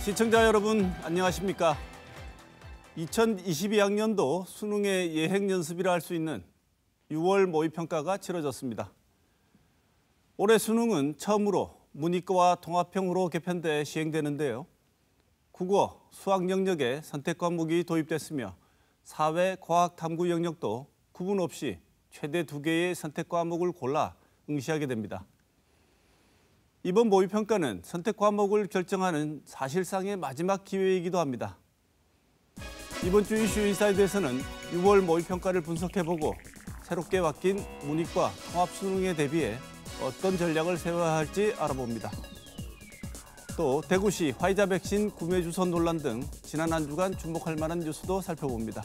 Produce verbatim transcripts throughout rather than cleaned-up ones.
시청자 여러분 안녕하십니까? 이천이십이 학년도 수능의 예행 연습이라 할 수 있는 유월 모의평가가 치러졌습니다. 올해 수능은 처음으로 문이과와 통합형으로 개편돼 시행되는데요. 국어, 수학 영역에 선택 과목이 도입됐으며 사회, 과학, 탐구 영역도 구분 없이 최대 두 개의 선택 과목을 골라 응시하게 됩니다. 이번 모의평가는 선택 과목을 결정하는 사실상의 마지막 기회이기도 합니다. 이번 주 이슈 인사이드에서는 유월 모의평가를 분석해보고 새롭게 바뀐 문이과 통합수능에 대비해 어떤 전략을 세워야 할지 알아봅니다. 또 대구시 화이자 백신 구매 주소 논란 등 지난 한 주간 주목할 만한 뉴스도 살펴봅니다.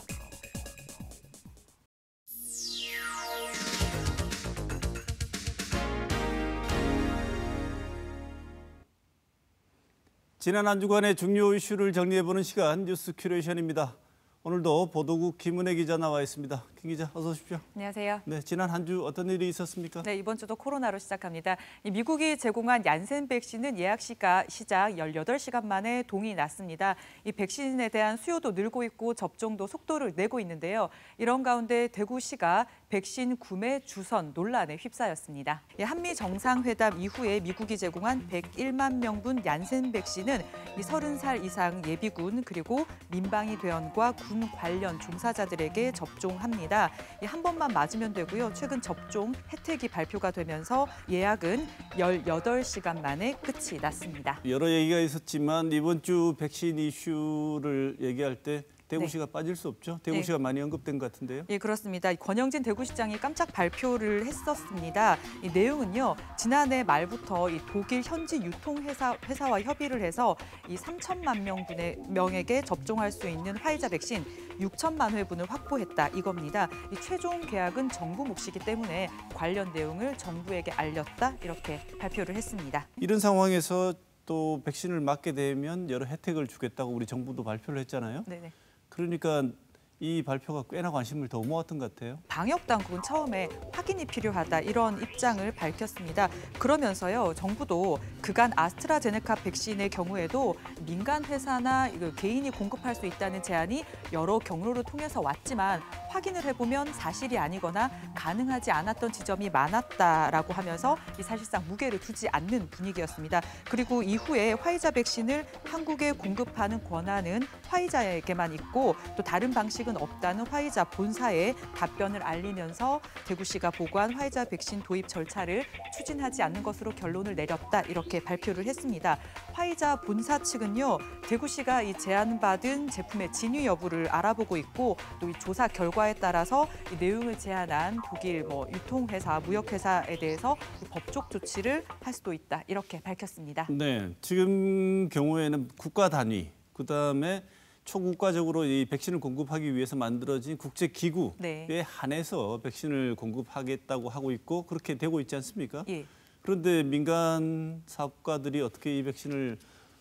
지난 한 주간의 중요 이슈를 정리해보는 시간 뉴스 큐레이션입니다. 오늘도 보도국 김은혜 기자 나와 있습니다. 김 기자 어서 오십시오. 안녕하세요. 네, 지난 한 주 어떤 일이 있었습니까? 네, 이번 주도 코로나로 시작합니다. 이 미국이 제공한 얀센 백신은 예약 시가 시작 열여덟 시간 만에 동이 났습니다. 이 백신에 대한 수요도 늘고 있고 접종도 속도를 내고 있는데요. 이런 가운데 대구시가 백신 구매 주선 논란에 휩싸였습니다. 한미 정상회담 이후에 미국이 제공한 백일만 명분 얀센 백신은 이 서른 살 이상 예비군 그리고 민방위 대원과 군 관련 종사자들에게 접종합니다. 한 번만 맞으면 되고요. 최근 접종 혜택이 발표가 되면서 예약은 열여덟 시간 만에 끝이 났습니다. 여러 얘기가 있었지만 이번 주 백신 이슈를 얘기할 때 대구시가 네. 빠질 수 없죠. 대구시가 네. 많이 언급된 것 같은데요. 예, 그렇습니다. 권영진 대구시장이 깜짝 발표를 했었습니다. 이 내용은요. 지난해 말부터 이 독일 현지 유통회사 회사와 협의를 해서 이 삼천만 명분의 명에게 접종할 수 있는 화이자 백신 육천만 회분을 확보했다 이겁니다. 이 최종 계약은 정부 몫이기 때문에 관련 내용을 정부에게 알렸다 이렇게 발표를 했습니다. 이런 상황에서 또 백신을 맞게 되면 여러 혜택을 주겠다고 우리 정부도 발표를 했잖아요. 네네. 그러니까 이 발표가 꽤나 관심을 더 모았던 것 같아요. 방역 당국은 처음에 확인이 필요하다 이런 입장을 밝혔습니다. 그러면서요, 정부도 그간 아스트라제네카 백신의 경우에도 민간 회사나 개인이 공급할 수 있다는 제안이 여러 경로를 통해서 왔지만 확인을 해보면 사실이 아니거나 가능하지 않았던 지점이 많았다라고 하면서 이 사실상 무게를 두지 않는 분위기였습니다. 그리고 이후에 화이자 백신을 한국에 공급하는 권한은 화이자에게만 있고 또 다른 방식은 없다는 화이자 본사에 답변을 알리면서 대구시가 보고한 화이자 백신 도입 절차를 추진하지 않는 것으로 결론을 내렸다 이렇게 발표를 했습니다. 화이자 본사 측은요, 대구시가 이 제안받은 제품의 진위 여부를 알아보고 있고 또 이 조사 결과에 따라서 이 내용을 제안한 독일 뭐 유통회사, 무역회사에 대해서 법적 조치를 할 수도 있다 이렇게 밝혔습니다. 네, 지금 경우에는 국가 단위, 그다음에 초국가적으로 이 백신을 공급하기 위해서 만들어진 국제기구에 네. 한해서 백신을 공급하겠다고 하고 있고 그렇게 되고 있지 않습니까? 예. 그런데 민간 사업가들이 어떻게 이 백신을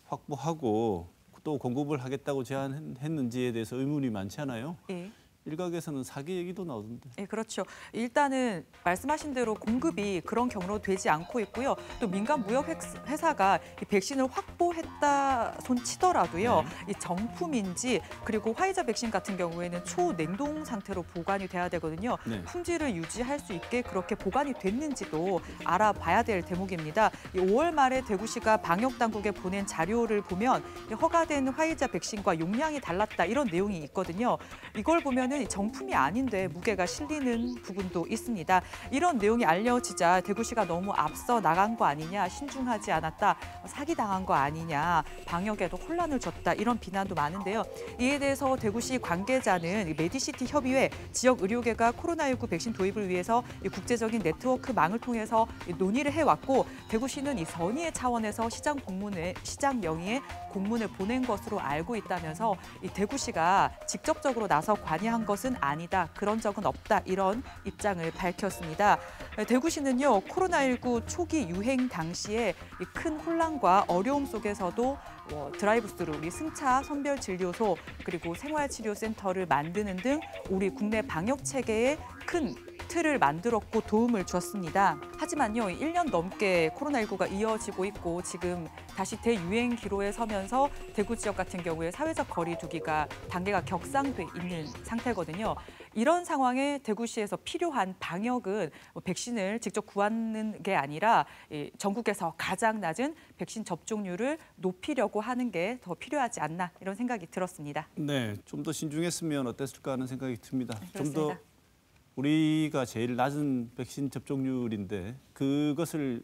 확보하고 또 공급을 하겠다고 제안했는지에 대해서 의문이 많지 않아요? 예. 일각에서는 사기 얘기도 나오던데. 네, 그렇죠. 일단은 말씀하신 대로 공급이 그런 경로로 되지 않고 있고요. 또 민간 무역 회사가 이 백신을 확보했다 손치더라도요. 네. 이 정품인지 그리고 화이자 백신 같은 경우에는 초냉동 상태로 보관이 돼야 되거든요. 네. 품질을 유지할 수 있게 그렇게 보관이 됐는지도 알아봐야 될 대목입니다. 이 오월 말에 대구시가 방역 당국에 보낸 자료를 보면 허가된 화이자 백신과 용량이 달랐다 이런 내용이 있거든요. 이걸 보면 이 정품이 아닌데 무게가 실리는 부분도 있습니다. 이런 내용이 알려지자 대구시가 너무 앞서 나간 거 아니냐, 신중하지 않았다, 사기당한 거 아니냐, 방역에도 혼란을 줬다 이런 비난도 많은데요. 이에 대해서 대구시 관계자는 메디시티 협의회 지역 의료계가 코로나십구 백신 도입을 위해서 국제적인 네트워크망을 통해서 논의를 해왔고 대구시는 이 선의의 차원에서 시장 공문에 시장 영의에 공문을 보낸 것으로 알고 있다면서 이 대구시가 직접적으로 나서 관여한 것은 아니다. 그런 적은 없다. 이런 입장을 밝혔습니다. 대구시는요. 코로나십구 초기 유행 당시에 큰 혼란과 어려움 속에서도 뭐 드라이브스루, 우리 승차 선별진료소 그리고 생활치료센터를 만드는 등 우리 국내 방역 체계에 큰 틀을 만들었고 도움을 주었습니다. 하지만요, 일 년 넘게 코로나십구가 이어지고 있고 지금 다시 대유행 기로에 서면서 대구 지역 같은 경우에 사회적 거리 두기가 단계가 격상돼 있는 상태거든요. 이런 상황에 대구시에서 필요한 방역은 뭐 백신을 직접 구하는 게 아니라 전국에서 가장 낮은 백신 접종률을 높이려고 하는 게 더 필요하지 않나 이런 생각이 들었습니다. 네, 좀 더 신중했으면 어땠을까 하는 생각이 듭니다. 네, 좀 더 우리가 제일 낮은 백신 접종률인데 그것을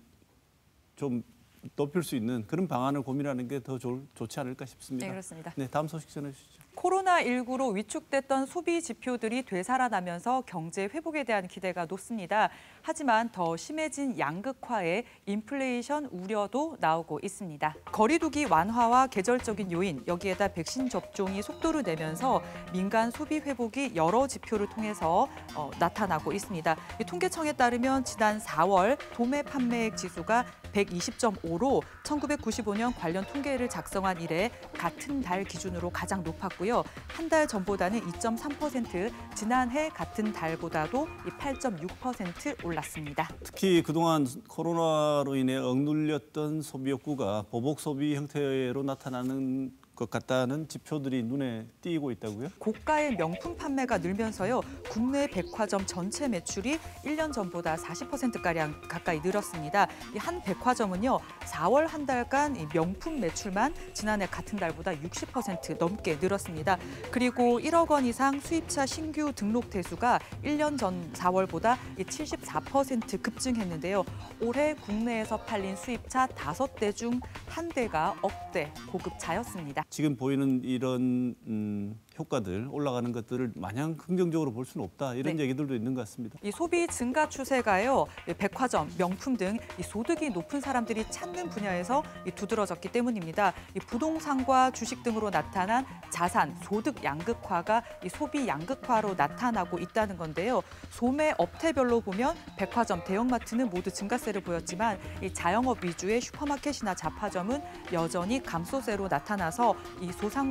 좀 높일 수 있는 그런 방안을 고민하는 게 더 좋지 않을까 싶습니다. 네, 그렇습니다. 네, 다음 소식 전해주시죠. 코로나십구로 위축됐던 소비 지표들이 되살아나면서 경제 회복에 대한 기대가 높습니다. 하지만 더 심해진 양극화에 인플레이션 우려도 나오고 있습니다. 거리두기 완화와 계절적인 요인, 여기에다 백신 접종이 속도를 내면서 민간 소비 회복이 여러 지표를 통해서 어, 나타나고 있습니다. 이 통계청에 따르면 지난 사월 도매 판매액 지수가 백이십 점 오로 천구백구십오 년 관련 통계를 작성한 이래 같은 달 기준으로 가장 높았고요. 한 달 전보다는 이 점 삼 퍼센트, 지난해 같은 달보다도 팔 점 육 퍼센트 올랐습니다. 특히 그동안 코로나로 인해 억눌렸던 소비 욕구가 보복 소비 형태로 나타나는 것 같다는 지표들이 눈에 띄고 있다고요? 고가의 명품 판매가 늘면서요. 국내 백화점 전체 매출이 일 년 전보다 사십 퍼센트가량 가까이 늘었습니다. 이 한 백화점은요. 사월 한 달간 이 명품 매출만 지난해 같은 달보다 육십 퍼센트 넘게 늘었습니다. 그리고 일억 원 이상 수입차 신규 등록 대수가 일 년 전 사월보다 칠십사 퍼센트 급증했는데요. 올해 국내에서 팔린 수입차 다섯 대 중 한 대가 억대 고급차였습니다. 지금 보이는 이런 음, 효과들, 올라가는 것들을 마냥 긍정적으로 볼 수는 없다. 이런 네. 얘기들도 있는 것 같습니다. 이 소비 증가 추세가요, 백화점, 명품 등 이 소득이 높은 사람들이 찾는 분야에서 이 두드러졌기 때문입니다. 이 부동산과 주식 등으로 나타난 자산, 소득 양극화가 이 소비 양극화로 나타나고 있다는 건데요. 소매 업태별로 보면 백화점, 대형마트는 모두 증가세를 보였지만 이 자영업 위주의 슈퍼마켓이나 잡화점은 여전히 감소세로 나타나서 이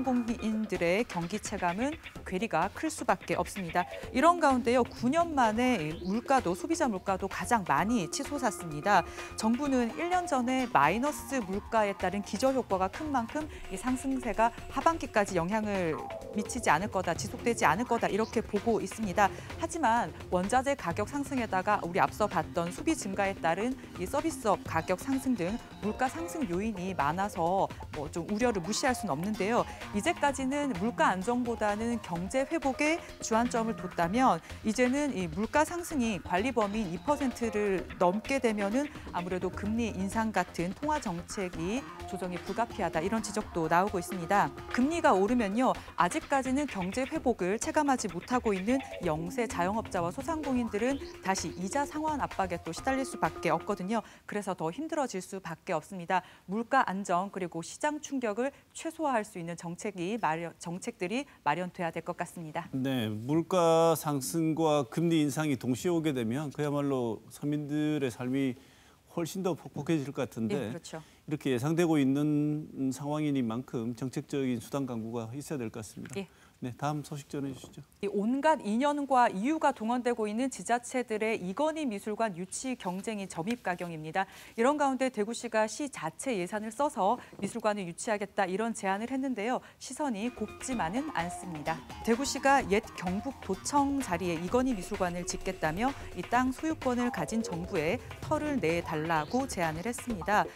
소상공인들의 경기 체감은 괴리가 클 수밖에 없습니다. 이런 가운데요, 구 년 만에 물가도 소비자 물가도 가장 많이 치솟았습니다. 정부는 일 년 전에 마이너스 물가에 따른 기저 효과가 큰 만큼 이 상승세가 하반기까지 영향을 미치지 않을 거다, 지속되지 않을 거다 이렇게 보고 있습니다. 하지만 원자재 가격 상승에다가 우리 앞서 봤던 소비 증가에 따른 이 서비스업 가격 상승 등 물가 상승 요인이 많아서 뭐 좀 우려를 무시할 수는 없는데요. 이제까지는 물가 안정보다는 경제 회복에 주안점을 뒀다면 이제는 이 물가 상승이 관리 범위인 이 퍼센트를 넘게 되면은 아무래도 금리 인상 같은 통화 정책이 조정이 불가피하다 이런 지적도 나오고 있습니다. 금리가 오르면요, 아직까지는 경제 회복을 체감하지 못하고 있는 영세 자영업자와 소상공인들은 다시 이자 상환 압박에 또 시달릴 수밖에 없거든요. 그래서 더 힘들어질 수밖에 없습니다. 물가 안정 그리고 시장 충격을 최소화할 수 있는 정책이 마련, 정책들이 마련돼야 될 것 같습니다. 네, 물가 상승과 금리 인상이 동시에 오게 되면 그야말로 서민들의 삶이 훨씬 더 폭복해질 것 같은데 네, 그렇죠. 이렇게 예상되고 있는 상황이니만큼 정책적인 수단 강구가 있어야 될 것 같습니다. 예. 네, 다음 소식 전해주시죠. 이 온갖 인연과 이유가 동원되고 있는 지자체들의 이건희 미술관 유치 경쟁이 점입가경입니다. 이런 가운데 대구시가 시 자체 예산을 써서 미술관을 유치하겠다 이런 제안을 했는데요. 시선이 곱지만은 않습니다. 대구시가 옛 경북도청 자리에 이건희 미술관을 짓겠다며 이 땅 소유권을 가진 정부에 터를 내달라고 제안을 했습니다.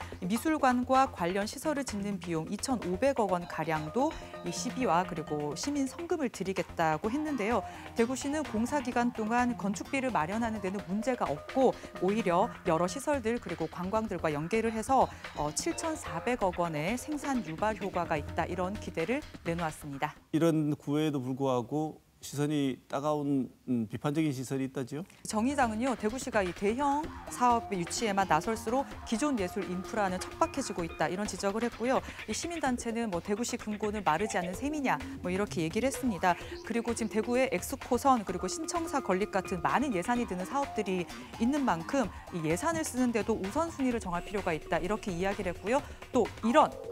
미술관과 관련 시설을 짓는 비용 이천오백억 원 가량도 이 시비와 그리고 시민 성금을 드리겠다고 했는데요. 대구시는 공사 기간 동안 건축비를 마련하는 데는 문제가 없고 오히려 여러 시설들 그리고 관광들과 연계를 해서 칠천사백억 원의 생산 유발 효과가 있다 이런 기대를 내놓았습니다. 이런 구애에도 불구하고 시선이 따가운 음, 비판적인 시선이 있다지요? 정 의장은요, 대구시가 이 대형 사업 유치에만 나설수록 기존 예술 인프라는 척박해지고 있다 이런 지적을 했고요. 이 시민단체는 뭐 대구시 금고는 마르지 않는 셈이냐 뭐 이렇게 얘기를 했습니다. 그리고 지금 대구에 엑스코선 그리고 신청사 건립 같은 많은 예산이 드는 사업들이 있는 만큼 이 예산을 쓰는데도 우선순위를 정할 필요가 있다 이렇게 이야기를 했고요. 또 이런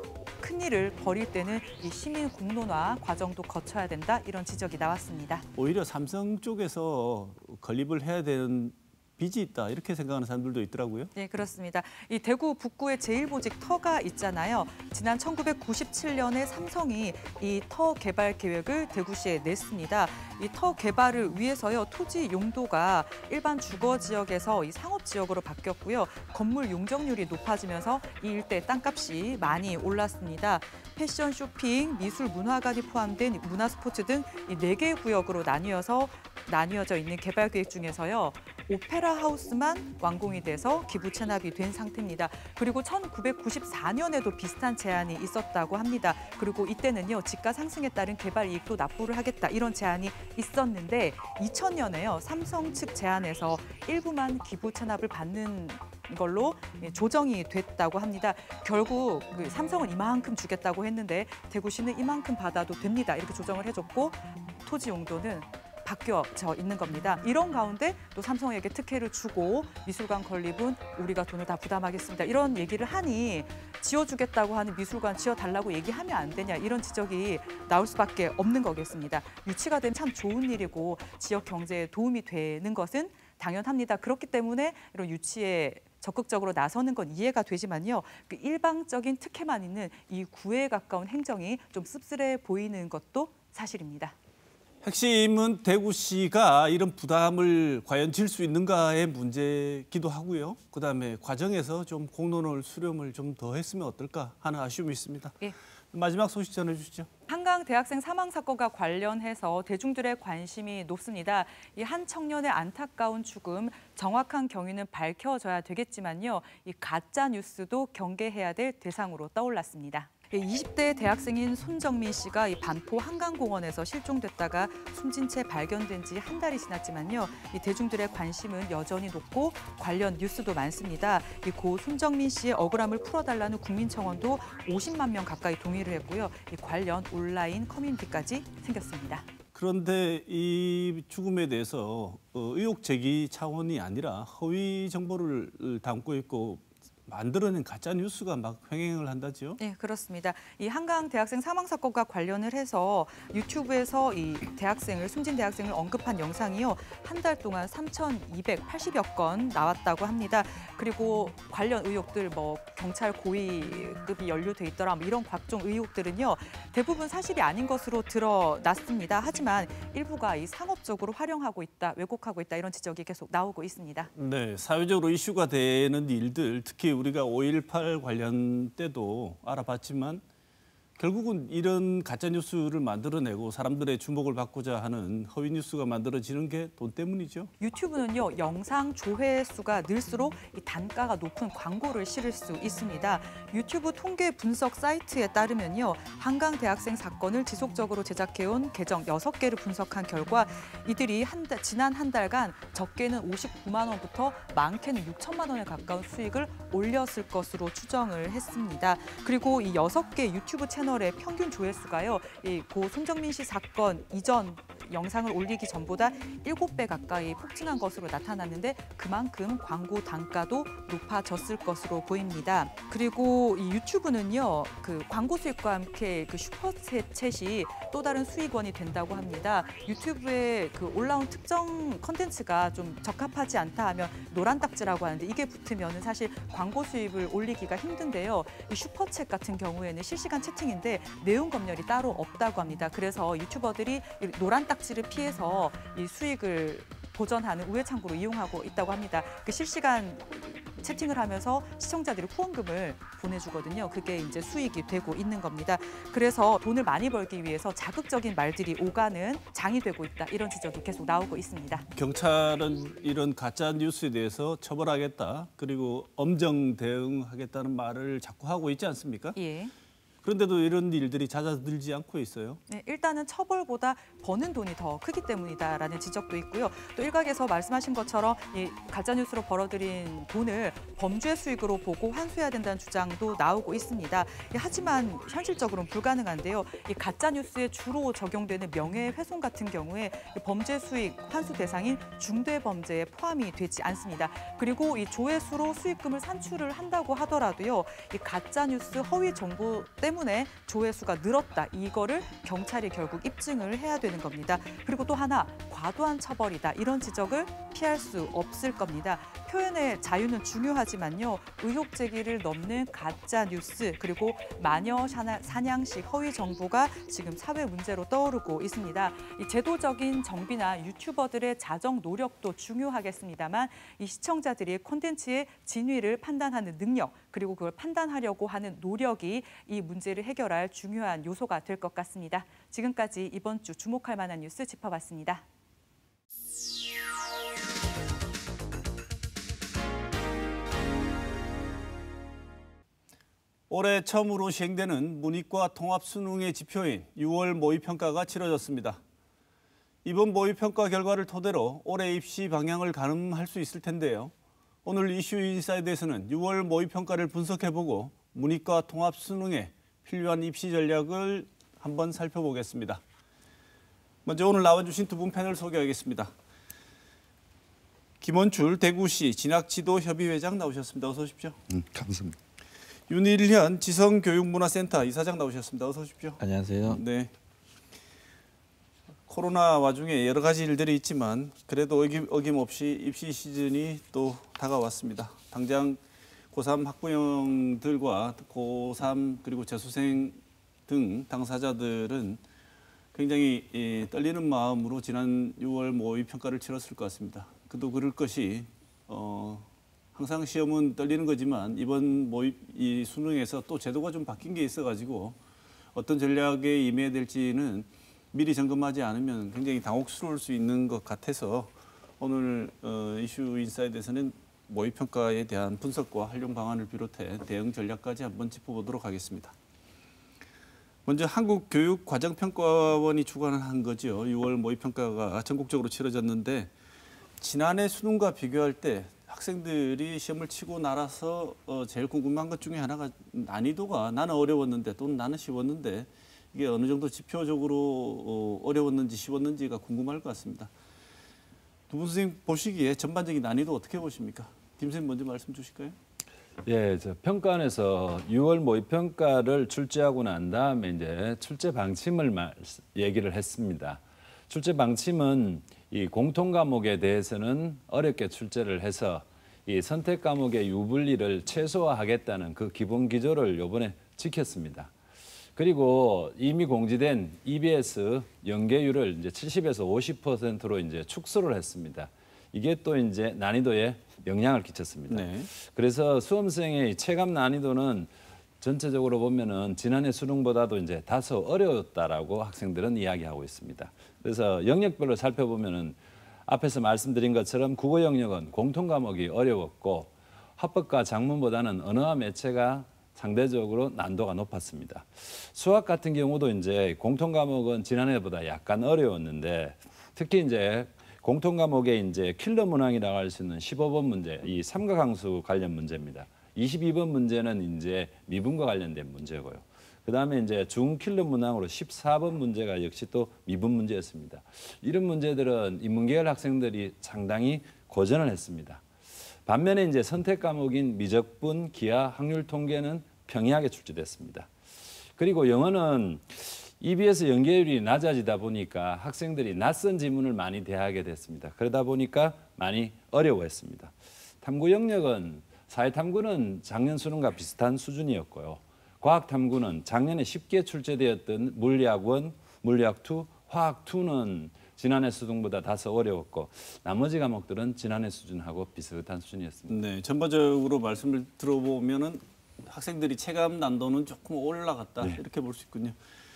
큰 일을 벌일 때는 이 시민 공론화 과정도 거쳐야 된다 이런 지적이 나왔습니다. 오히려 삼성 쪽에서 건립을 해야 되는 빚이 있다 이렇게 생각하는 사람들도 있더라고요. 네, 그렇습니다. 이 대구 북구에 제일보직 터가 있잖아요. 지난 천구백구십칠 년에 삼성이 이 터 개발 계획을 대구시에 냈습니다. 이 터 개발을 위해서요 토지 용도가 일반 주거 지역에서 이 상업 지역으로 바뀌었고요. 건물 용적률이 높아지면서 이 일대 땅값이 많이 올랐습니다. 패션, 쇼핑, 미술, 문화관이 포함된 문화 스포츠 등 이 네 개의 구역으로 나뉘어서 나뉘어져 있는 개발 계획 중에서요. 오페라 하우스만 완공이 돼서 기부 체납이 된 상태입니다. 그리고 천구백구십사 년에도 비슷한 제안이 있었다고 합니다. 그리고 이때는요 집가 상승에 따른 개발 이익도 납부를 하겠다 이런 제안이 있었는데 이천 년에요 삼성 측 제안에서 일부만 기부 체납을 받는 걸로 조정이 됐다고 합니다. 결국 삼성은 이만큼 주겠다고 했는데 대구시는 이만큼 받아도 됩니다. 이렇게 조정을 해줬고 토지 용도는 바뀌어져 있는 겁니다. 이런 가운데 또 삼성에게 특혜를 주고 미술관 건립은 우리가 돈을 다 부담하겠습니다. 이런 얘기를 하니 지어주겠다고 하는 미술관 지어달라고 얘기하면 안 되냐 이런 지적이 나올 수밖에 없는 거겠습니다. 유치가 되면 참 좋은 일이고 지역 경제에 도움이 되는 것은 당연합니다. 그렇기 때문에 이런 유치에 적극적으로 나서는 건 이해가 되지만요. 그 일방적인 특혜만 있는 이 구애에 가까운 행정이 좀 씁쓸해 보이는 것도 사실입니다. 핵심은 대구시가 이런 부담을 과연 질 수 있는가의 문제기도 하고요. 그다음에 과정에서 좀 공론을 수렴을 좀 더 했으면 어떨까 하는 아쉬움이 있습니다. 예. 마지막 소식 전해주시죠. 한강 대학생 사망 사건과 관련해서 대중들의 관심이 높습니다. 이 한 청년의 안타까운 죽음, 정확한 경위는 밝혀져야 되겠지만요. 이 가짜 뉴스도 경계해야 될 대상으로 떠올랐습니다. 이십 대 대학생인 손정민 씨가 이 반포 한강공원에서 실종됐다가 숨진 채 발견된 지 한 달이 지났지만요. 이 대중들의 관심은 여전히 높고 관련 뉴스도 많습니다. 이 고 손정민 씨의 억울함을 풀어달라는 국민청원도 오십만 명 가까이 동의를 했고요. 이 관련 온라인 커뮤니티까지 생겼습니다. 그런데 이 죽음에 대해서 의혹 제기 차원이 아니라 허위 정보를 담고 있고 만들어낸 가짜 뉴스가 막 횡행을 한다죠. 네, 그렇습니다. 이 한강 대학생 사망 사건과 관련을 해서 유튜브에서 이 대학생을 숨진 대학생을 언급한 영상이요 한 달 동안 삼천이백팔십여 건 나왔다고 합니다. 그리고 관련 의혹들 뭐 경찰 고위급이 연루돼 있더라 뭐 이런 각종 의혹들은요 대부분 사실이 아닌 것으로 드러났습니다. 하지만 일부가 이 상업적으로 활용하고 있다, 왜곡하고 있다 이런 지적이 계속 나오고 있습니다. 네, 사회적으로 이슈가 되는 일들 특히 우리가 오일팔 관련 때도 알아봤지만 결국은 이런 가짜 뉴스를 만들어내고 사람들의 주목을 받고자 하는 허위 뉴스가 만들어지는 게 돈 때문이죠. 유튜브는요 영상 조회수가 늘수록 이 단가가 높은 광고를 실을 수 있습니다. 유튜브 통계 분석 사이트에 따르면요 한강 대학생 사건을 지속적으로 제작해온 계정 여섯 개를 분석한 결과 이들이 한 달, 지난 한 달간 적게는 오십구만 원부터 많게는 육천만 원에 가까운 수익을 올렸을 것으로 추정을 했습니다. 그리고 이 여섯 개 유튜브 채널의 평균 조회수가요 이 고 손정민 씨 사건 이전 영상을 올리기 전보다 일곱 배 가까이 폭증한 것으로 나타났는데 그만큼 광고 단가도 높아졌을 것으로 보입니다. 그리고 이 유튜브는요, 그 광고 수익과 함께 그 슈퍼챗이 또 다른 수익원이 된다고 합니다. 유튜브에 그 올라온 특정 컨텐츠가 좀 적합하지 않다 하면 노란 딱지라고 하는데 이게 붙으면 사실 광고 수입을 올리기가 힘든데요. 이 슈퍼챗 같은 경우에는 실시간 채팅인데 내용 검열이 따로 없다고 합니다. 그래서 유튜버들이 이 노란 딱지를 피해서 이 수익을 보전하는 우회 창구로 이용하고 있다고 합니다. 그 실시간 채팅을 하면서 시청자들이 후원금을 보내주거든요. 그게 이제 수익이 되고 있는 겁니다. 그래서 돈을 많이 벌기 위해서 자극적인 말들이 오가는 장이 되고 있다. 이런 지적이 계속 나오고 있습니다. 경찰은 이런 가짜 뉴스에 대해서 처벌하겠다. 그리고 엄정 대응하겠다는 말을 자꾸 하고 있지 않습니까? 예. 그런데도 이런 일들이 잦아들지 않고 있어요. 네, 일단은 처벌보다 버는 돈이 더 크기 때문이다라는 지적도 있고요. 또 일각에서 말씀하신 것처럼 이 가짜뉴스로 벌어들인 돈을 범죄 수익으로 보고 환수해야 된다는 주장도 나오고 있습니다. 하지만 현실적으로는 불가능한데요. 이 가짜뉴스에 주로 적용되는 명예훼손 같은 경우에 범죄 수익 환수 대상인 중대범죄에 포함이 되지 않습니다. 그리고 이 조회수로 수익금을 산출을 한다고 하더라도요. 이 가짜뉴스 허위 정보 때문에 때문에 조회수가 늘었다. 이거를 경찰이 결국 입증을 해야 되는 겁니다. 그리고 또 하나 과도한 처벌이다. 이런 지적을 피할 수 없을 겁니다. 표현의 자유는 중요하지만요. 의혹 제기를 넘는 가짜 뉴스 그리고 마녀 사냥식 허위 정보가 지금 사회 문제로 떠오르고 있습니다. 이 제도적인 정비나 유튜버들의 자정 노력도 중요하겠습니다만 이 시청자들이 콘텐츠의 진위를 판단하는 능력 그리고 그걸 판단하려고 하는 노력이 이 문제를 해결할 중요한 요소가 될 것 같습니다. 지금까지 이번 주 주목할 만한 뉴스 짚어봤습니다. 올해 처음으로 시행되는 문이과 통합수능의 지표인 유월 모의평가가 치러졌습니다. 이번 모의평가 결과를 토대로 올해 입시 방향을 가늠할 수 있을 텐데요. 오늘 이슈 인사이드에서는 유월 모의평가를 분석해보고 문이과 통합수능에 필요한 입시 전략을 한번 살펴보겠습니다. 먼저 오늘 나와주신 두 분 패널 소개하겠습니다. 김원출 대구시 진학지도협의회장 나오셨습니다. 어서 오십시오. 음, 감사합니다. 윤일현 지성교육문화센터 이사장 나오셨습니다. 어서 오십시오. 안녕하세요. 네. 코로나 와중에 여러 가지 일들이 있지만 그래도 어김, 어김없이 입시 시즌이 또 다가왔습니다. 당장 고삼 학부형들과 고삼 그리고 재수생 등 당사자들은 굉장히 예, 떨리는 마음으로 지난 유월 모의평가를 치렀을 것 같습니다. 그도 그럴 것이 어, 항상 시험은 떨리는 거지만 이번 모의 이 수능에서 또 제도가 좀 바뀐 게 있어가지고 어떤 전략에 임해야 될지는 미리 점검하지 않으면 굉장히 당혹스러울 수 있는 것 같아서 오늘 어, 이슈 인사이드에서는 모의평가에 대한 분석과 활용 방안을 비롯해 대응 전략까지 한번 짚어보도록 하겠습니다. 먼저 한국교육과정평가원이 주관한 거죠. 유월 모의평가가 전국적으로 치러졌는데 지난해 수능과 비교할 때 학생들이 시험을 치고 나라서 어, 제일 궁금한 것 중에 하나가 난이도가 나는 어려웠는데 또는 나는 쉬웠는데 이게 어느 정도 지표적으로 어, 어려웠는지 쉬웠는지가 궁금할 것 같습니다. 두 분 선생님 보시기에 전반적인 난이도 어떻게 보십니까? 김 선생님 먼저 말씀 주실까요? 예, 저 평가원에서 유월 모의평가를 출제하고 난 다음에 이제 출제 방침을 말, 얘기를 했습니다. 출제 방침은 이 공통 과목에 대해서는 어렵게 출제를 해서 이 선택 과목의 유불리를 최소화하겠다는 그 기본 기조를 이번에 지켰습니다. 그리고 이미 공지된 이비에스 연계율을 이제 칠십에서 오십 퍼센트로 이제 축소를 했습니다. 이게 또 이제 난이도에 영향을 끼쳤습니다. 네. 그래서 수험생의 체감 난이도는 전체적으로 보면은 지난해 수능보다도 이제 다소 어려웠다라고 학생들은 이야기하고 있습니다. 그래서 영역별로 살펴보면은 앞에서 말씀드린 것처럼 국어 영역은 공통 과목이 어려웠고 합법과 작문보다는 언어와 매체가 상대적으로 난도가 높았습니다. 수학 같은 경우도 이제 공통 과목은 지난해보다 약간 어려웠는데 특히 이제 공통 과목에 이제 킬러 문항이라고 할 수 있는 십오 번 문제, 이 삼각함수 관련 문제입니다. 이십이 번 문제는 이제 미분과 관련된 문제고요. 그다음에 이제 중킬러 문항으로 십사 번 문제가 역시 또 미분 문제였습니다. 이런 문제들은 인문계열 학생들이 상당히 고전을 했습니다. 반면에 이제 선택 과목인 미적분, 기하, 확률 통계는 평이하게 출제됐습니다. 그리고 영어는 이비에스 연계율이 낮아지다 보니까 학생들이 낯선 지문을 많이 대하게 됐습니다. 그러다 보니까 많이 어려워했습니다. 탐구 영역은 사회탐구는 작년 수능과 비슷한 수준이었고요. 과학탐구는 작년에 쉽게 출제되었던 물리학 일, 물리학 이, 화학 이는 지난해 수능보다 다소 어려웠고 나머지 과목들은 지난해 수준하고 비슷한 수준이었습니다. 네, 전반적으로 말씀을 들어보면은 학생들이 체감 난도는 조금 올라갔다 네. 이렇게 볼 수 있군요.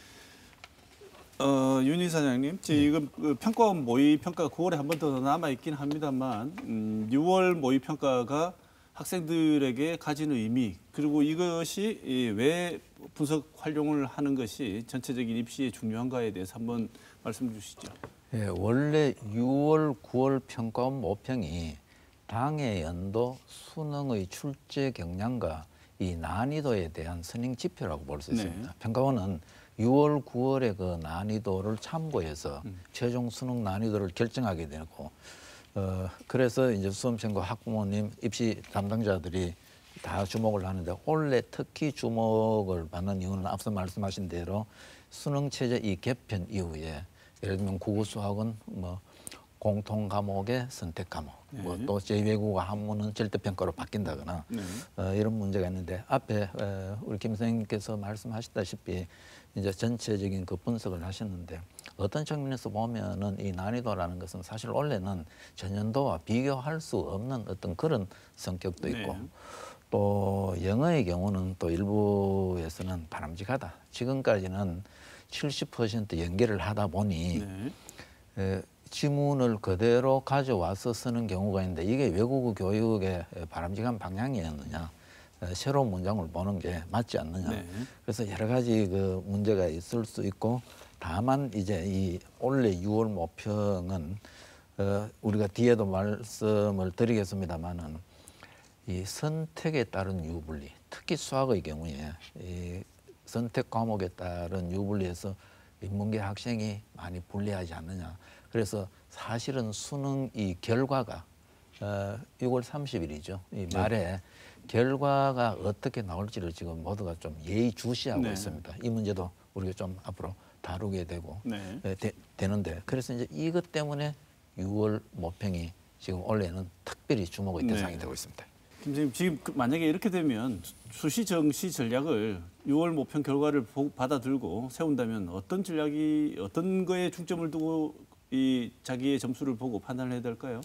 어, 윤 이사장님, 지금 그 평가원 모의 평가가 구월에 한 번 더 남아 있긴 합니다만 음, 유월 모의 평가가 학생들에게 가진 의미 그리고 이것이 왜 분석 활용을 하는 것이 전체적인 입시에 중요한가에 대해서 한번 말씀 주시죠. 예, 원래 유월, 구월 평가원 모평이 당해 연도 수능의 출제 경향과 이 난이도에 대한 선행 지표라고 볼 수 있습니다. 네. 평가원은 유월, 구월의 그 난이도를 참고해서 음. 최종 수능 난이도를 결정하게 되고, 어, 그래서 이제 수험생과 학부모님, 입시 담당자들이 다 주목을 하는데 올해 특히 주목을 받는 이유는 앞서 말씀하신 대로 수능 체제 이 개편 이후에 예를 들면 국어 수학은 뭐 공통 과목의 선택 과목, 네. 뭐 또 제외국어 한문은 절대 평가로 바뀐다거나 네. 어, 이런 문제가 있는데 앞에 어, 우리 김 선생님께서 말씀하셨다시피 이제 전체적인 그 분석을 하셨는데 어떤 측면에서 보면은 이 난이도라는 것은 사실 원래는 전년도와 비교할 수 없는 어떤 그런 성격도 있고 네. 또 영어의 경우는 또 일부에서는 바람직하다. 지금까지는 칠십 퍼센트 연계를 하다 보니 네. 에, 지문을 그대로 가져와서 쓰는 경우가 있는데 이게 외국어 교육의 바람직한 방향이었느냐, 에, 새로운 문장을 보는 게 맞지 않느냐. 네. 그래서 여러 가지 그 문제가 있을 수 있고 다만 이제 이 올해 유월 모평은 어, 우리가 뒤에도 말씀을 드리겠습니다만은 이 선택에 따른 유불리, 특히 수학의 경우에 이 선택 과목에 따른 유불리에서 인문계 학생이 많이 불리하지 않느냐. 그래서 사실은 수능 이 결과가 어, 유월 삼십일이죠. 이 말에 결과가 어떻게 나올지를 지금 모두가 좀 예의주시하고 네. 있습니다. 이 문제도 우리가 좀 앞으로 다루게 되고 네. 예, 되, 되는데 그래서 이제 이것 때문에 유월 모평이 지금 올해는 특별히 주목의 네. 대상이 되고 있습니다. 김 선생님, 지금 그 만약에 이렇게 되면 수시 정시 전략을 유월 모평 결과를 보- 받아들고 세운다면 어떤 전략이 어떤 거에 중점을 두고 이 자기의 점수를 보고 판단을 해야 될까요?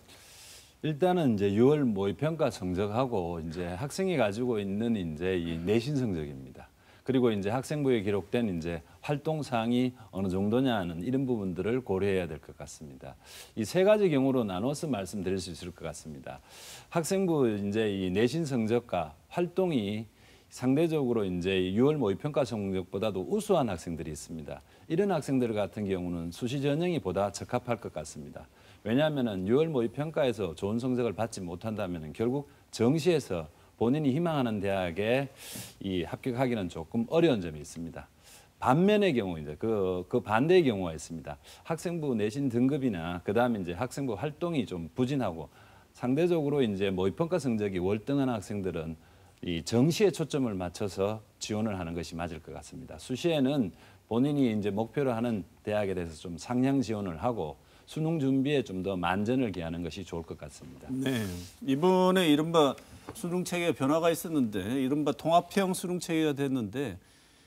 일단은 이제 유월 모의평가 성적하고 이제 학생이 가지고 있는 이제 이 내신 성적입니다. 그리고 이제 학생부에 기록된 이제 활동 사항이 어느 정도냐는 이런 부분들을 고려해야 될 것 같습니다. 이 세 가지 경우로 나눠서 말씀드릴 수 있을 것 같습니다. 학생부 이제 이 내신 성적과 활동이 상대적으로 이제 유월 모의평가 성적보다도 우수한 학생들이 있습니다. 이런 학생들 같은 경우는 수시 전형이 보다 적합할 것 같습니다. 왜냐하면은 유월 모의평가에서 좋은 성적을 받지 못한다면은 결국 정시에서 본인이 희망하는 대학에 이 합격하기는 조금 어려운 점이 있습니다. 반면의 경우 이제 그, 그 반대의 경우가 있습니다. 학생부 내신 등급이나 그 다음에 이제 학생부 활동이 좀 부진하고 상대적으로 이제 모의평가 성적이 월등한 학생들은 이 정시에 초점을 맞춰서 지원을 하는 것이 맞을 것 같습니다. 수시에는 본인이 이제 목표로 하는 대학에 대해서 좀 상향 지원을 하고 수능 준비에 좀 더 만전을 기하는 것이 좋을 것 같습니다. 네. 이번에 이른바 수능 체계 변화가 있었는데 이른바 통합형 수능 체계가 됐는데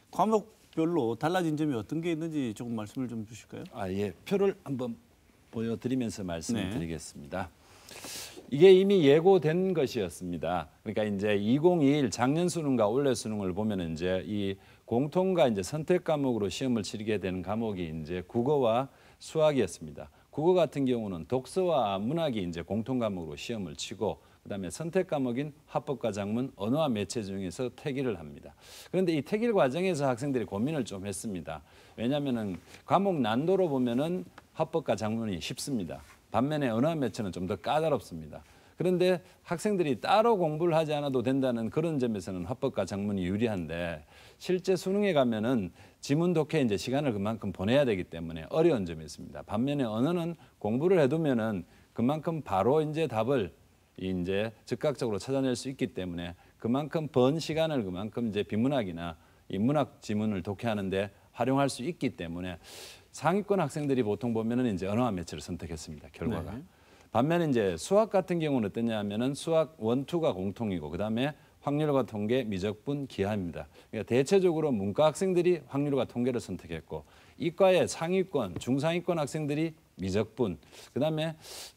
과목별로 달라진 점이 어떤 게 있는지 조금 말씀을 좀 주실까요? 아, 예. 표를 한번 보여드리면서 말씀을 네. 드리겠습니다. 이게 이미 예고된 것이었습니다. 그러니까 이제 이천이십일 작년 수능과 올해 수능을 보면 이제 이 공통과 이제 선택 과목으로 시험을 치르게 되는 과목이 이제 국어와 수학이었습니다. 국어 같은 경우는 독서와 문학이 이제 공통 과목으로 시험을 치고 그다음에 선택 과목인 화법과 작문, 언어와 매체 중에서 태기를 합니다. 그런데 이 태기 과정에서 학생들이 고민을 좀 했습니다. 왜냐하면은 과목 난도로 보면은 화법과 작문이 쉽습니다. 반면에 언어와 매체는 좀 더 까다롭습니다. 그런데 학생들이 따로 공부를 하지 않아도 된다는 그런 점에서는 화법과 작문이 유리한데 실제 수능에 가면은 지문 독해에 이제 시간을 그만큼 보내야 되기 때문에 어려운 점이 있습니다. 반면에 언어는 공부를 해두면은 그만큼 바로 이제 답을 이제 즉각적으로 찾아낼 수 있기 때문에 그만큼 번 시간을 그만큼 이제 비문학이나 이 문학 지문을 독해하는데 활용할 수 있기 때문에 상위권 학생들이 보통 보면은 이제 언어와 매체를 선택했습니다. 결과가. 네. 반면에 이제 수학 같은 경우는 어떠냐면은 수학 원투가 공통이고 그다음에 확률과 통계, 미적분, 기하입니다. 그러니까 대체적으로 문과 학생들이 확률과 통계를 선택했고 이과의 상위권, 중상위권 학생들이 미적분, 그다음에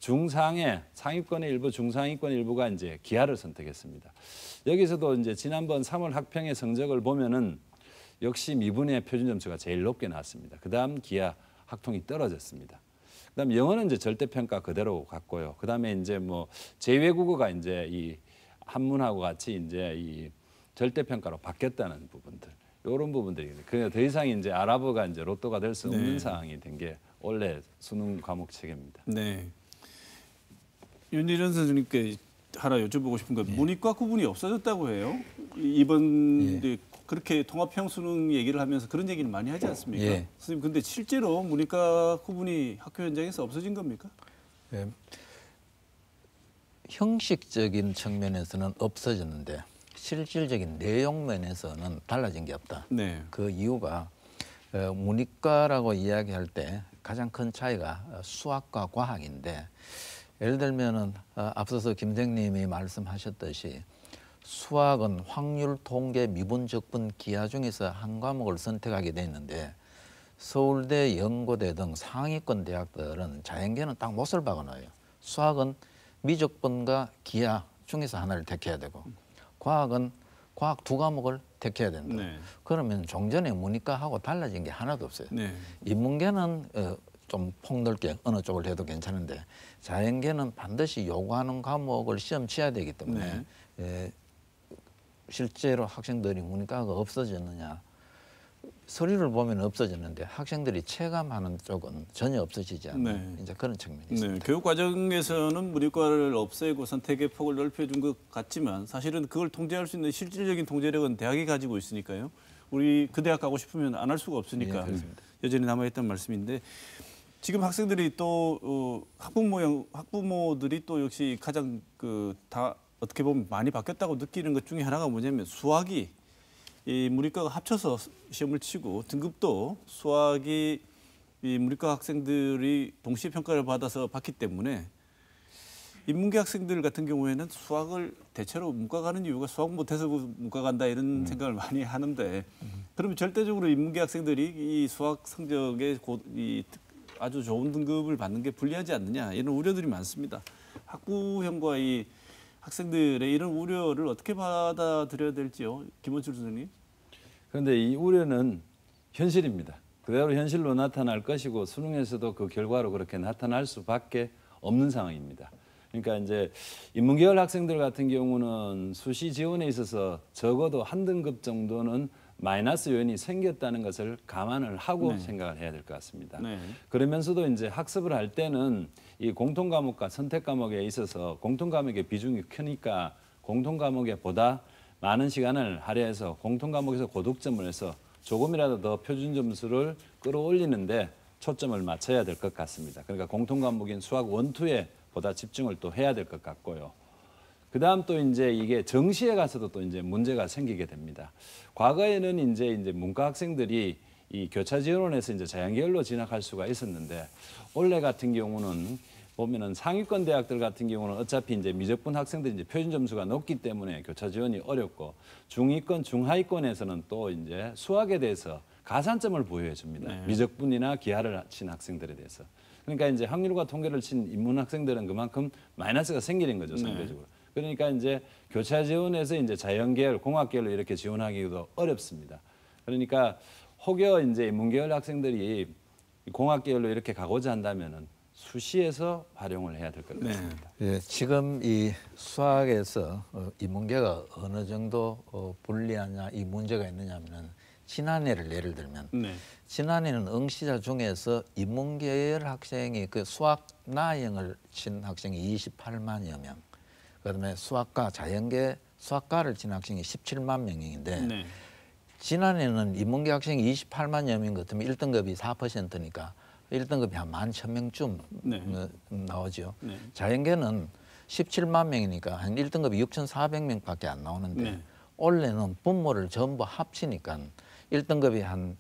중상의 상위권의 일부, 중상위권 일부가 이제 기하를 선택했습니다. 여기서도 이제 지난번 삼월 학평의 성적을 보면은 역시 미분의 표준 점수가 제일 높게 나왔습니다. 그다음 기하, 학통이 떨어졌습니다. 그다음 영어는 이제 절대 평가 그대로 갔고요. 그다음에 이제 뭐 제외국어가 이제 이 한문하고 같이 이제 이 절대 평가로 바뀌었다는 부분들. 이런 부분들이 그냥 더 이상 이제 아랍어가 이제 로또가 될 수 없는 네. 상황이 된 게 원래 수능 과목 체계입니다. 네. 윤희련 선생님께 하나 여쭤보고 싶은 건 문이과 구분이 없어졌다고 해요. 이- 이번 예. 이제 그렇게 통합형 수능 얘기를 하면서 그런 얘기를 많이 하지 않습니까? 예. 선생님 근데 실제로 문이과 구분이 학교 현장에서 없어진 겁니까? 예, 형식적인 측면에서는 없어졌는데 실질적인 내용 면에서는 달라진 게 없다. 네. 그 이유가 어, 문이과라고 이야기할 때 가장 큰 차이가 수학과 과학인데 예를 들면은 어, 앞서서 김생님이 말씀하셨듯이 수학은 확률, 통계, 미분, 적분, 기하 중에서 한 과목을 선택하게 돼 있는데 서울대, 연고대 등 상위권 대학들은 자연계는 딱 못을 박아놔요. 수학은 미적분과 기하 중에서 하나를 택해야 되고 과학은 과학 두 과목을 택해야 된다. 네. 그러면 종전에 문이과하고 달라진 게 하나도 없어요. 네. 인문계는 어, 좀 폭넓게 어느 쪽을 해도 괜찮은데 자연계는 반드시 요구하는 과목을 시험 치어야 되기 때문에 네. 에, 실제로 학생들이 문이과가 없어졌느냐 서류를 보면 없어졌는데 학생들이 체감하는 쪽은 전혀 없어지지 않는 네. 이제 그런 측면이 네, 있습니다. 교육 과정에서는 문이과를 없애고 선택의 폭을 넓혀준 것 같지만 사실은 그걸 통제할 수 있는 실질적인 통제력은 대학이 가지고 있으니까요. 우리 그 대학 가고 싶으면 안 할 수가 없으니까 예, 그렇습니다. 여전히 남아있다는 말씀인데 지금 학생들이 또 어, 학부모 학부모들이 또 역시 가장 그 다 어떻게 보면 많이 바뀌었다고 느끼는 것 중에 하나가 뭐냐면 수학이 이 문이과가 합쳐서 시험을 치고 등급도 수학이 이 문이과 학생들이 동시에 평가를 받아서 받기 때문에 인문계 학생들 같은 경우에는 수학을 대체로 문과 가는 이유가 수학 못해서 문과 간다 이런 음. 생각을 많이 하는데 음. 그러면 절대적으로 인문계 학생들이 이 수학 성적에 고, 이 아주 좋은 등급을 받는 게 불리하지 않느냐 이런 우려들이 많습니다. 학부형과 이 학생들의 이런 우려를 어떻게 받아들여야 될지요, 김원출 선생님? 그런데 이 우려는 현실입니다. 그대로 현실로 나타날 것이고 수능에서도 그 결과로 그렇게 나타날 수밖에 없는 상황입니다. 그러니까 이제 인문계열 학생들 같은 경우는 수시 지원에 있어서 적어도 한 등급 정도는 마이너스 요인이 생겼다는 것을 감안을 하고 네. 생각을 해야 될 것 같습니다. 네. 그러면서도 이제 학습을 할 때는 이 공통 과목과 선택 과목에 있어서 공통 과목의 비중이 크니까 공통 과목에 보다 많은 시간을 할애해서 공통 과목에서 고득점을 해서 조금이라도 더 표준 점수를 끌어올리는데 초점을 맞춰야 될 것 같습니다. 그러니까 공통 과목인 수학 원투에 보다 집중을 또 해야 될 것 같고요. 그다음 또 이제 이게 정시에 가서도 또 이제 문제가 생기게 됩니다. 과거에는 이제 이제 문과 학생들이 이 교차 지원원에서 이제 자연계열로 진학할 수가 있었는데 올해 같은 경우는 보면은 상위권 대학들 같은 경우는 어차피 이제 미적분 학생들이 이제 표준 점수가 높기 때문에 교차 지원이 어렵고 중위권, 중하위권에서는 또 이제 수학에 대해서 가산점을 부여해 줍니다. 네. 미적분이나 기하를 친 학생들에 대해서. 그러니까 이제 확률과 통계를 친 인문 학생들은 그만큼 마이너스가 생기는 거죠, 상대적으로. 네. 그러니까 이제 교차 지원에서 이제 자연계열, 공학계열로 이렇게 지원하기도 어렵습니다. 그러니까 혹여 이제 인문계열 학생들이 공학계열로 이렇게 가고자 한다면은 수시에서 활용을 해야 될 것 같습니다. 네. 예, 지금 이 수학에서 어, 인문계가 어느 정도 어, 불리하냐 이 문제가 있느냐면은 지난해를 예를 들면 네. 지난해는 응시자 중에서 인문계열 학생이 그 수학 나형을 친 학생이 이십팔만여 명, 그다음에 수학과 자연계 수학과를 친 학생이 십칠만 명인데 네. 지난해는 인문계 학생이 이십팔만여 명 같으면 일 등급이 사 퍼센트니까 일 등급이 한 만 천 명쯤 네. 나오죠. 네. 자연계는 자연계는 십칠만 명이니까 한 일 등급이 육천사백 명밖에 안 나오는데 네. 올해는 분모를 전부 합치니까 일 등급이 한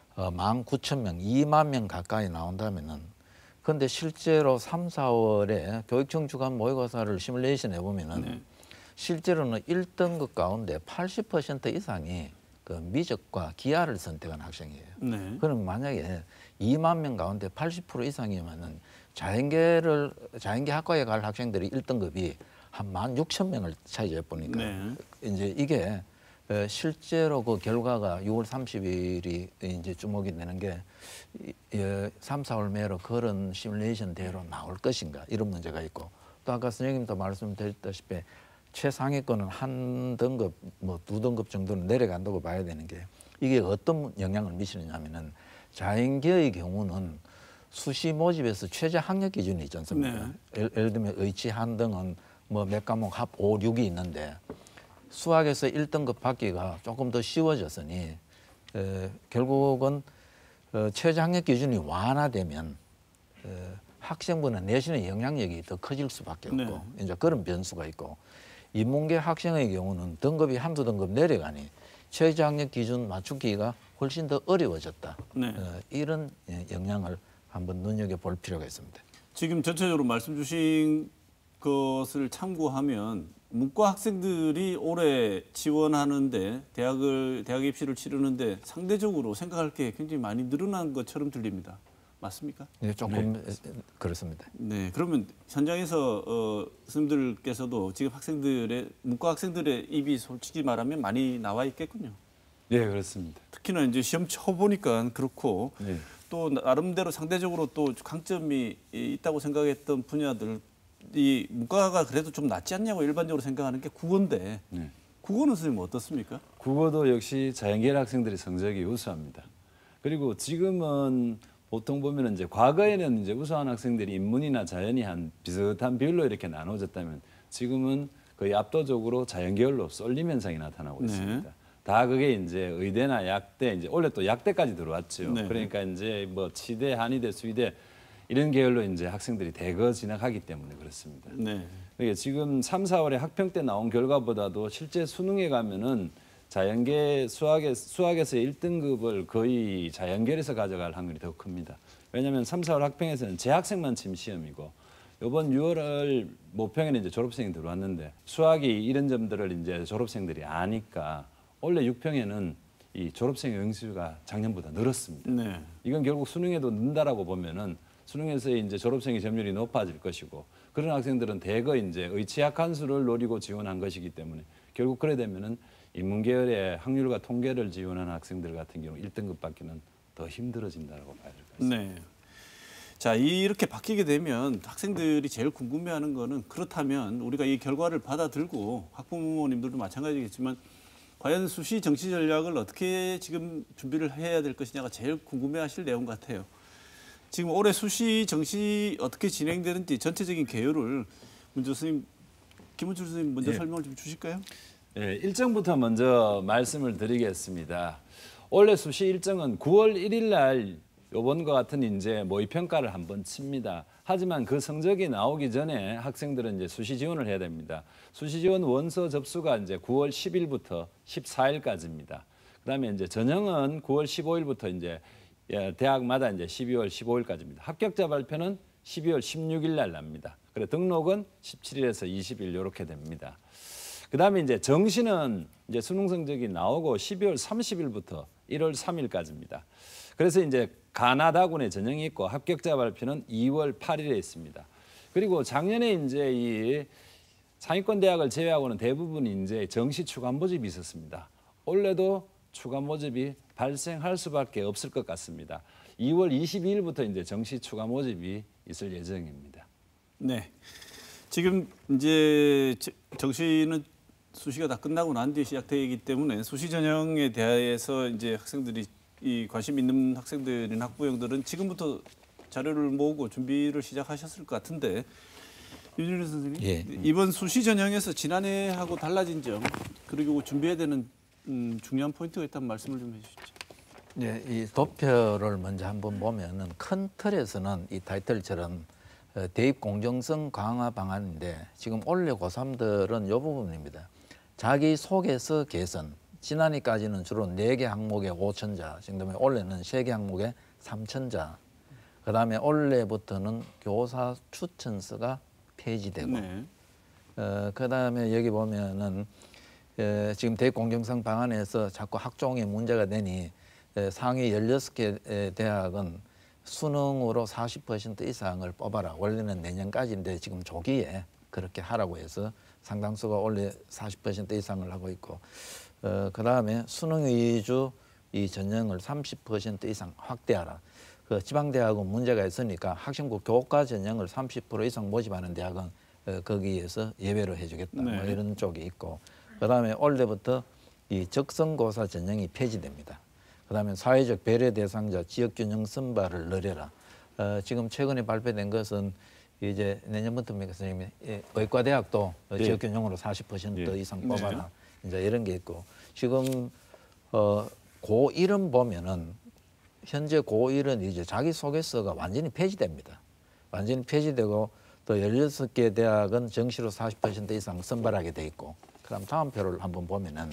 만 구천 명, 이만 명 가까이 나온다면은 근데 실제로 삼, 사월에 교육청 주간 모의고사를 시뮬레이션 해보면은 네. 실제로는 일 등급 가운데 팔십 퍼센트 이상이 그 미적과 기하를 선택한 학생이에요. 네. 그럼 만약에 이만 명 가운데 팔십 퍼센트 이상이면은 자연계를 자연계 학과에 갈 학생들이 일 등급이 한 만 육천 명을 차지해 보니까 네. 이제 이게 실제로 그 결과가 유월 삼십일이 이제 주목이 되는 게 삼, 사월 매로 그런 시뮬레이션대로 나올 것인가 이런 문제가 있고 또 아까 선생님도 말씀드렸다시피 최상위권은 한 등급 뭐 두 등급 정도는 내려간다고 봐야 되는 게 이게 어떤 영향을 미치느냐면은 자연계의 경우는 수시 모집에서 최저 학력 기준이 있지 않습니까? 네. 예를, 예를 들면 의치 한등은 뭐 몇 과목 합 오, 육이 있는데 수학에서 일 등급 받기가 조금 더 쉬워졌으니 에, 결국은 어, 최저 학력 기준이 완화되면 에, 학생부는 내신의 영향력이 더 커질 수밖에 없고 네. 이제 그런 변수가 있고 인문계 학생의 경우는 등급이 한두 등급 내려가니 최저학력 기준 맞추기가 훨씬 더 어려워졌다. 네. 어, 이런 영향을 한번 눈여겨볼 필요가 있습니다. 지금 전체적으로 말씀 주신 것을 참고하면 문과 학생들이 올해 지원하는데 대학을 대학 입시를 치르는데 상대적으로 생각할 게 굉장히 많이 늘어난 것처럼 들립니다. 맞습니까? 네, 조금 네. 그렇습니다. 네, 그러면 현장에서 어, 선생님들께서도 지금 학생들의 문과 학생들의 입이 솔직히 말하면 많이 나와 있겠군요. 네, 그렇습니다. 특히나 이제 시험 쳐 보니까 그렇고 네. 또 나름대로 상대적으로 또 강점이 있다고 생각했던 분야들 이 문과가 그래도 좀 낫지 않냐고 일반적으로 생각하는 게 국어인데 네. 국어는 선생님 어떻습니까? 국어도 역시 자연계열 학생들의 성적이 우수합니다. 그리고 지금은 보통 보면 이제 과거에는 이제 우수한 학생들이 인문이나 자연이 한 비슷한 비율로 이렇게 나눠졌다면 지금은 거의 압도적으로 자연계열로 쏠림 현상이 나타나고 네. 있습니다. 다 그게 이제 의대나 약대, 이제 원래 또 약대까지 들어왔죠. 네. 그러니까 이제 뭐 치대, 한의대, 수의대 이런 계열로 이제 학생들이 대거 진학하기 때문에 그렇습니다. 네. 그러니까 지금 삼, 사월에 학평 때 나온 결과보다도 실제 수능에 가면은 자연계 수학에, 수학에서 일 등급을 거의 자연계열에서 가져갈 확률이 더 큽니다. 왜냐하면 삼, 사월 학평에서는 재학생만 친 시험이고 이번 유월 모평에는 이제 졸업생이 들어왔는데 수학이 이런 점들을 이제 졸업생들이 아니까 원래 육 평에는 이 졸업생의 응시가 작년보다 늘었습니다. 네. 이건 결국 수능에도 는다라고 보면은 수능에서 이제 졸업생의 점유율이 높아질 것이고 그런 학생들은 대거 이제 의치학 한수를 노리고 지원한 것이기 때문에 결국 그래 되면은 인문계열의 확률과 통계를 지원하는 학생들 같은 경우 일 등급 받기는 더 힘들어진다고 봐야 될 것 같습니다. 네. 자, 이렇게 바뀌게 되면 학생들이 제일 궁금해하는 거는 그렇다면 우리가 이 결과를 받아들고 학부모님들도 마찬가지겠지만 과연 수시 정시 전략을 어떻게 지금 준비를 해야 될 것이냐가 제일 궁금해하실 내용 같아요. 지금 올해 수시 정시 어떻게 진행되는지 전체적인 개요를 문조 선생님, 김은철 선생님 먼저 예. 설명을 좀 주실까요? 네, 일정부터 먼저 말씀을 드리겠습니다. 올해 수시 일정은 구월 일일 날 요번과 같은 이제 모의평가를 한번 칩니다. 하지만 그 성적이 나오기 전에 학생들은 이제 수시 지원을 해야 됩니다. 수시 지원 원서 접수가 이제 구월 십일부터 십사일까지입니다. 그다음에 이제 전형은 구월 십오일부터 이제 대학마다 이제 십이월 십오일까지입니다. 합격자 발표는 십이월 십육일 날 납니다. 그래 등록은 십칠일에서 이십일 이렇게 됩니다. 그다음에 이제 정시는 이제 수능 성적이 나오고 십이월 삼십일부터 일월 삼일까지입니다. 그래서 이제 가나다군의 전형이 있고 합격자 발표는 이월 팔일에 있습니다. 그리고 작년에 이제 이 상위권 대학을 제외하고는 대부분 이제 정시 추가 모집이 있었습니다. 올해도 추가 모집이 발생할 수밖에 없을 것 같습니다. 이월 이십이일부터 이제 정시 추가 모집이 있을 예정입니다. 네. 지금 이제 정시는 수시가 다 끝나고 난 뒤에 시작되기 때문에 수시 전형에 대해서 이제 학생들이 이 관심 있는 학생들인 학부형들은 지금부터 자료를 모으고 준비를 시작하셨을 것 같은데 윤준일 선생님, 예. 이번 수시 전형에서 지난해하고 달라진 점 그리고 준비해야 되는 음, 중요한 포인트가 있다면 말씀을 좀 해주시죠. 네, 이 도표를 먼저 한번 보면은 큰 틀에서는 이 타이틀처럼 어, 대입 공정성 강화 방안인데 지금 올해 고삼들은 이 부분입니다. 자기 소개서 개선. 지난해까지는 주로 네 개 항목에 오천 자 정도면 올해는 세 개 항목에 삼천 자. 그다음에 올해부터는 교사 추천서가 폐지되고 네. 어, 그다음에 여기 보면은 에, 지금 대입 공정성 방안에서 자꾸 학종에 문제가 되니 에, 상위 열여섯 개 대학은 수능으로 사십 퍼센트 이상을 뽑아라. 원래는 내년까지인데 지금 조기에 그렇게 하라고 해서 상당수가 원래 사십 퍼센트 이상을 하고 있고 어, 그다음에 수능 위주 이 전형을 삼십 퍼센트 이상 확대하라. 그 지방대학은 문제가 있으니까 학생부 교과 전형을 삼십 퍼센트 이상 모집하는 대학은 어, 거기에서 예외로 해주겠다. 네. 뭐 이런 쪽이 있고 그다음에 올해부터 이 적성고사 전형이 폐지됩니다. 그다음에 사회적 배려 대상자 지역균형 선발을 늘려라. 어, 지금 최근에 발표된 것은 이제 내년부터입니까 선생님이 예, 의과대학도 네. 지역균형으로 사십 퍼센트 네. 이상 뽑아라. 이제 이런 게 있고 지금 어, 고일은 보면은 현재 고일은 이제 자기소개서가 완전히 폐지됩니다. 완전히 폐지되고 또 열여섯 개 대학은 정시로 사십 퍼센트 이상 선발하게 돼 있고, 그다음 다음 표를 한번 보면은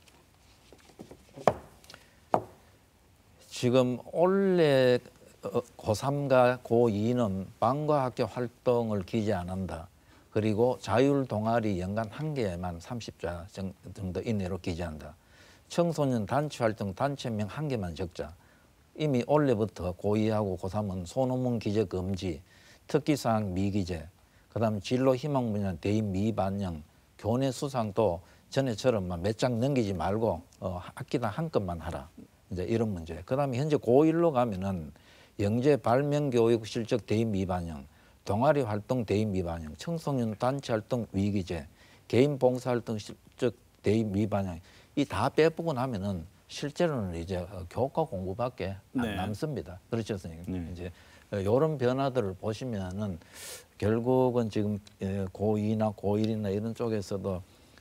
지금 올해 고삼과 고이는 방과 학교 활동을 기재 안 한다. 그리고 자율 동아리 연간 한 개만 삼십 자 정도 이내로 기재한다. 청소년 단체 활동 단체명 한 개만 적자. 이미 올해부터 고이하고 고삼은 소논문 기재 금지, 특기사항 미기재, 그다음 진로 희망 분야 대입 미반영, 교내 수상도 전에처럼 몇 장 넘기지 말고 어, 학기당 한 건만 하라. 이제 이런 문제. 그다음에 현재 고일로 가면은 영재 발명 교육 실적 대입 미반영, 동아리 활동 대입 미반영, 청소년 단체 활동 위기제, 개인 봉사 활동 실적 대입 미반영, 이 다 빼보고 나면은 실제로는 이제 교과 공부밖에 안 네. 남습니다. 그렇죠, 선생님. 네. 이제 이런 변화들을 보시면은 결국은 지금 고이나 고일이나 이런 쪽에서도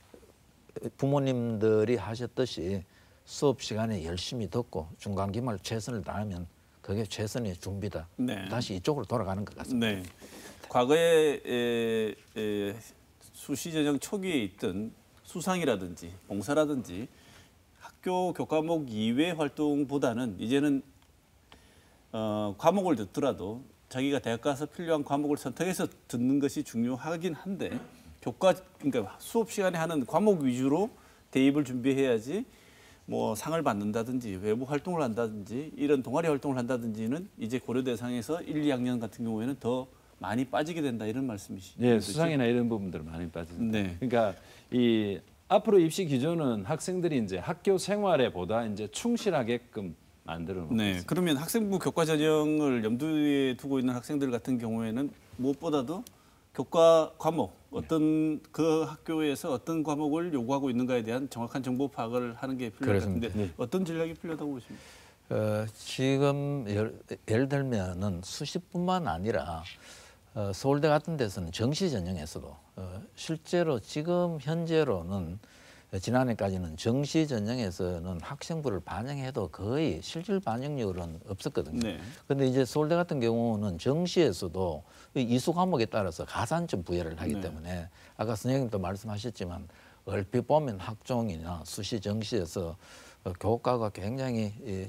부모님들이 하셨듯이 수업 시간에 열심히 듣고 중간 기말 최선을 다하면 그게 최선의 준비다. 네. 다시 이쪽으로 돌아가는 것 같습니다. 네. 과거에 에, 에, 수시 전형 초기에 있던 수상이라든지 봉사라든지 학교 교과목 이외 활동보다는 이제는 어, 과목을 듣더라도 자기가 대학 가서 필요한 과목을 선택해서 듣는 것이 중요하긴 한데 교과 그러니까 수업 시간에 하는 과목 위주로 대입을 준비해야지 뭐 상을 받는다든지 외부 활동을 한다든지 이런 동아리 활동을 한다든지는 이제 고려 대상에서 일, 이 학년 같은 경우에는 더 많이 빠지게 된다 이런 말씀이시죠? 네, 수상이나 이런 부분들 많이 빠집니다. 네. 그러니까 이 앞으로 입시 기준은 학생들이 이제 학교 생활에 보다 이제 충실하게끔 만들어 놓고 네. 있습니다. 그러면 학생부 교과 전형을 염두에 두고 있는 학생들 같은 경우에는 무엇보다도 교과 과목 어떤 그 학교에서 어떤 과목을 요구하고 있는가에 대한 정확한 정보 파악을 하는 게 필요할 것 그렇습니다. 같은데 어떤 전략이 필요하다고 보십니까? 어, 지금 예를, 예를 들면은 수시뿐만 아니라 어, 서울대 같은 데서는 정시 전형에서도 어, 실제로 지금 현재로는 지난해까지는 정시 전형에서는 학생부를 반영해도 거의 실질 반영률은 없었거든요. 네. 그런데 이제 서울대 같은 경우는 정시에서도 이 이수 과목에 따라서 가산점 부여를 하기 네. 때문에 아까 선생님도 말씀하셨지만 얼핏 보면 학종이나 수시 정시에서 어, 교과가 굉장히 이,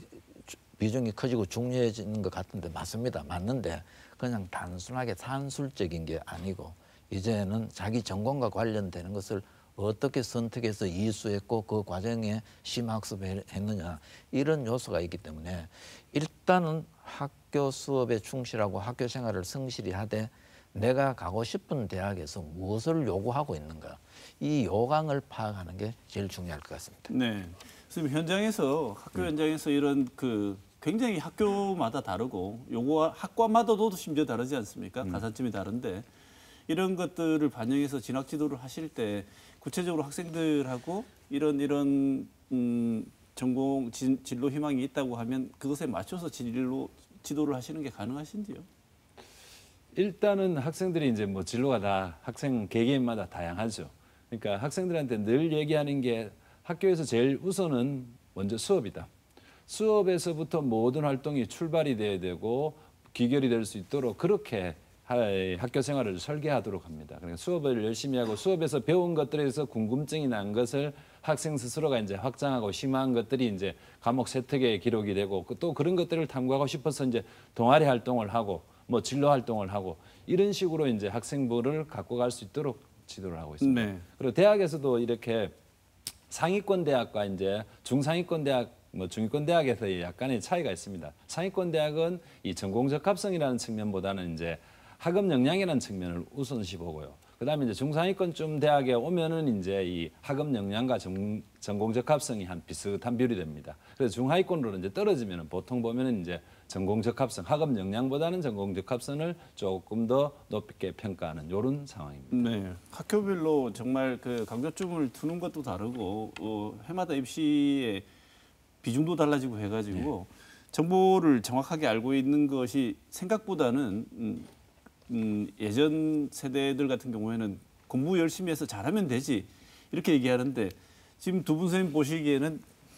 비중이 커지고 중요해지는 것 같은데 맞습니다. 맞는데 그냥 단순하게 산술적인 게 아니고 이제는 자기 전공과 관련되는 것을 어떻게 선택해서 이수했고 그 과정에 심학습을 했느냐 이런 요소가 있기 때문에 일단은 학교 수업에 충실하고 학교 생활을 성실히 하되 내가 가고 싶은 대학에서 무엇을 요구하고 있는가 이 요강을 파악하는 게 제일 중요할 것 같습니다. 네. 선생님 현장에서 학교 현장에서 이런 그 굉장히 학교마다 다르고 요거 학과마다도 심지어 다르지 않습니까? 음. 가산점이 다른데 이런 것들을 반영해서 진학 지도를 하실 때 구체적으로 학생들하고 이런 이런 음, 전공 진, 진로 희망이 있다고 하면 그것에 맞춰서 진로 지도를 하시는 게 가능하신지요? 일단은 학생들이 이제 뭐 진로가 다 학생 개개인마다 다양하죠. 그러니까 학생들한테 늘 얘기하는 게 학교에서 제일 우선은 먼저 수업이다. 수업에서부터 모든 활동이 출발이 돼야 되고 귀결이 될 수 있도록 그렇게 학교 생활을 설계하도록 합니다. 그러니까 수업을 열심히 하고 수업에서 배운 것들에서 궁금증이 난 것을 학생 스스로가 이제 확장하고 심화한 것들이 이제 과목 세특에 기록이 되고 또 그런 것들을 탐구하고 싶어서 이제 동아리 활동을 하고 뭐 진로 활동을 하고 이런 식으로 이제 학생부를 갖고 갈 수 있도록 지도를 하고 있습니다. 네. 그리고 대학에서도 이렇게 상위권 대학과 이제 중상위권 대학 뭐 중위권 대학에서 약간의 차이가 있습니다. 상위권 대학은 이 전공 적합성이라는 측면보다는 이제 학업 역량이라는 측면을 우선시 보고요. 그다음에 이제 중상위권쯤 대학에 오면은 이제 이 학업 역량과 전, 전공 적합성이 한 비슷한 비율이 됩니다. 그래서 중하위권으로 이제 떨어지면은 보통 보면은 이제 전공 적합성, 학업 역량보다는 전공 적합성을 조금 더 높게 평가하는 이런 상황입니다. 네, 학교별로 정말 그 강조점을 두는 것도 다르고 어, 해마다 입시의 비중도 달라지고 해가지고 정보를 정확하게 알고 있는 것이 생각보다는 음, 음, 예전 세대들 같은 경우에는 공부 열심히 해서 잘하면 되지 이렇게 얘기하는데 지금 두 분 선생님 보시기에는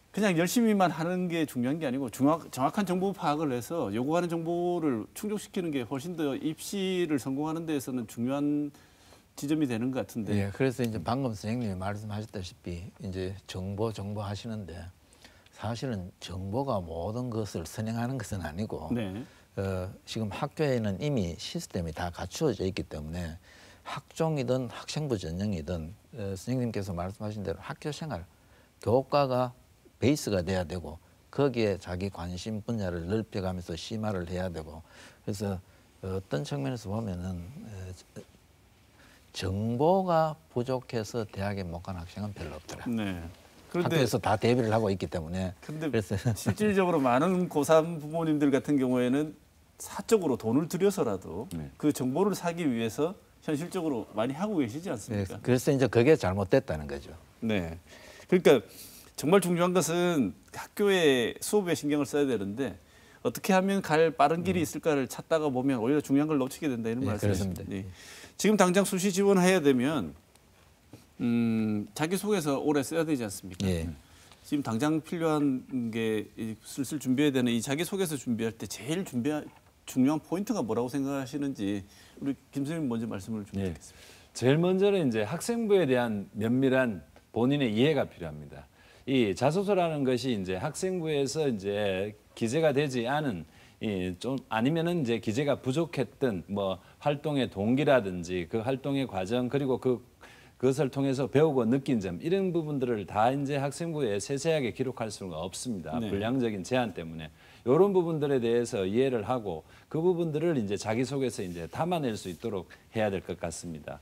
그냥 열심히만 하는 게 중요한 게 아니고 정확, 정확한 정보 파악을 해서 요구하는 정보를 충족시키는 게 훨씬 더 입시를 성공하는 데에서는 중요한 지점이 되는 것 같은데. 예, 그래서 이제 방금 선생님이 말씀하셨다시피 이제 정보 정보 하시는데 사실은 정보가 모든 것을 선행하는 것은 아니고 네. 어, 지금 학교에는 이미 시스템이 다 갖추어져 있기 때문에 학종이든 학생부 전형이든 어, 선생님께서 말씀하신 대로 학교 생활, 교과가 베이스가 돼야 되고 거기에 자기 관심 분야를 넓혀가면서 심화를 해야 되고 그래서 어떤 측면에서 보면은 어, 정보가 부족해서 대학에 못 간 학생은 별로 없더라. 네. 그런데 학교에서 다 대비를 하고 있기 때문에 근데 그래서 실질적으로 많은 고삼 부모님들 같은 경우에는 사적으로 돈을 들여서라도 네. 그 정보를 사기 위해서 현실적으로 많이 하고 계시지 네, 않습니까? 그래서 이제 그게 잘못됐다는 거죠. 네. 그러니까 정말 중요한 것은 학교의 수업에 신경을 써야 되는데 어떻게 하면 갈 빠른 길이 있을까를 찾다가 보면 오히려 중요한 걸 놓치게 된다 이런 예, 말씀이십니다. 그렇습니다. 예. 지금 당장 수시 지원해야 되면 음, 자기소개서 오래 써야 되지 않습니까? 예. 지금 당장 필요한 게 슬슬 준비해야 되는 이 자기소개서 준비할 때 제일 준비 중요한 포인트가 뭐라고 생각하시는지 우리 김 선생님 먼저 말씀을 좀 예. 드리겠습니다. 제일 먼저는 이제 학생부에 대한 면밀한 본인의 이해가 필요합니다. 이 자소서라는 것이 이제 학생부에서 이제 기재가 되지 않은 이 좀 아니면은 이제 기재가 부족했던 뭐 활동의 동기라든지 그 활동의 과정 그리고 그 그것을 통해서 배우고 느낀 점 이런 부분들을 다 이제 학생부에 세세하게 기록할 수가 없습니다. 네. 분량적인 제한 때문에 이런 부분들에 대해서 이해를 하고 그 부분들을 이제 자기소개서 이제 담아낼 수 있도록 해야 될 것 같습니다.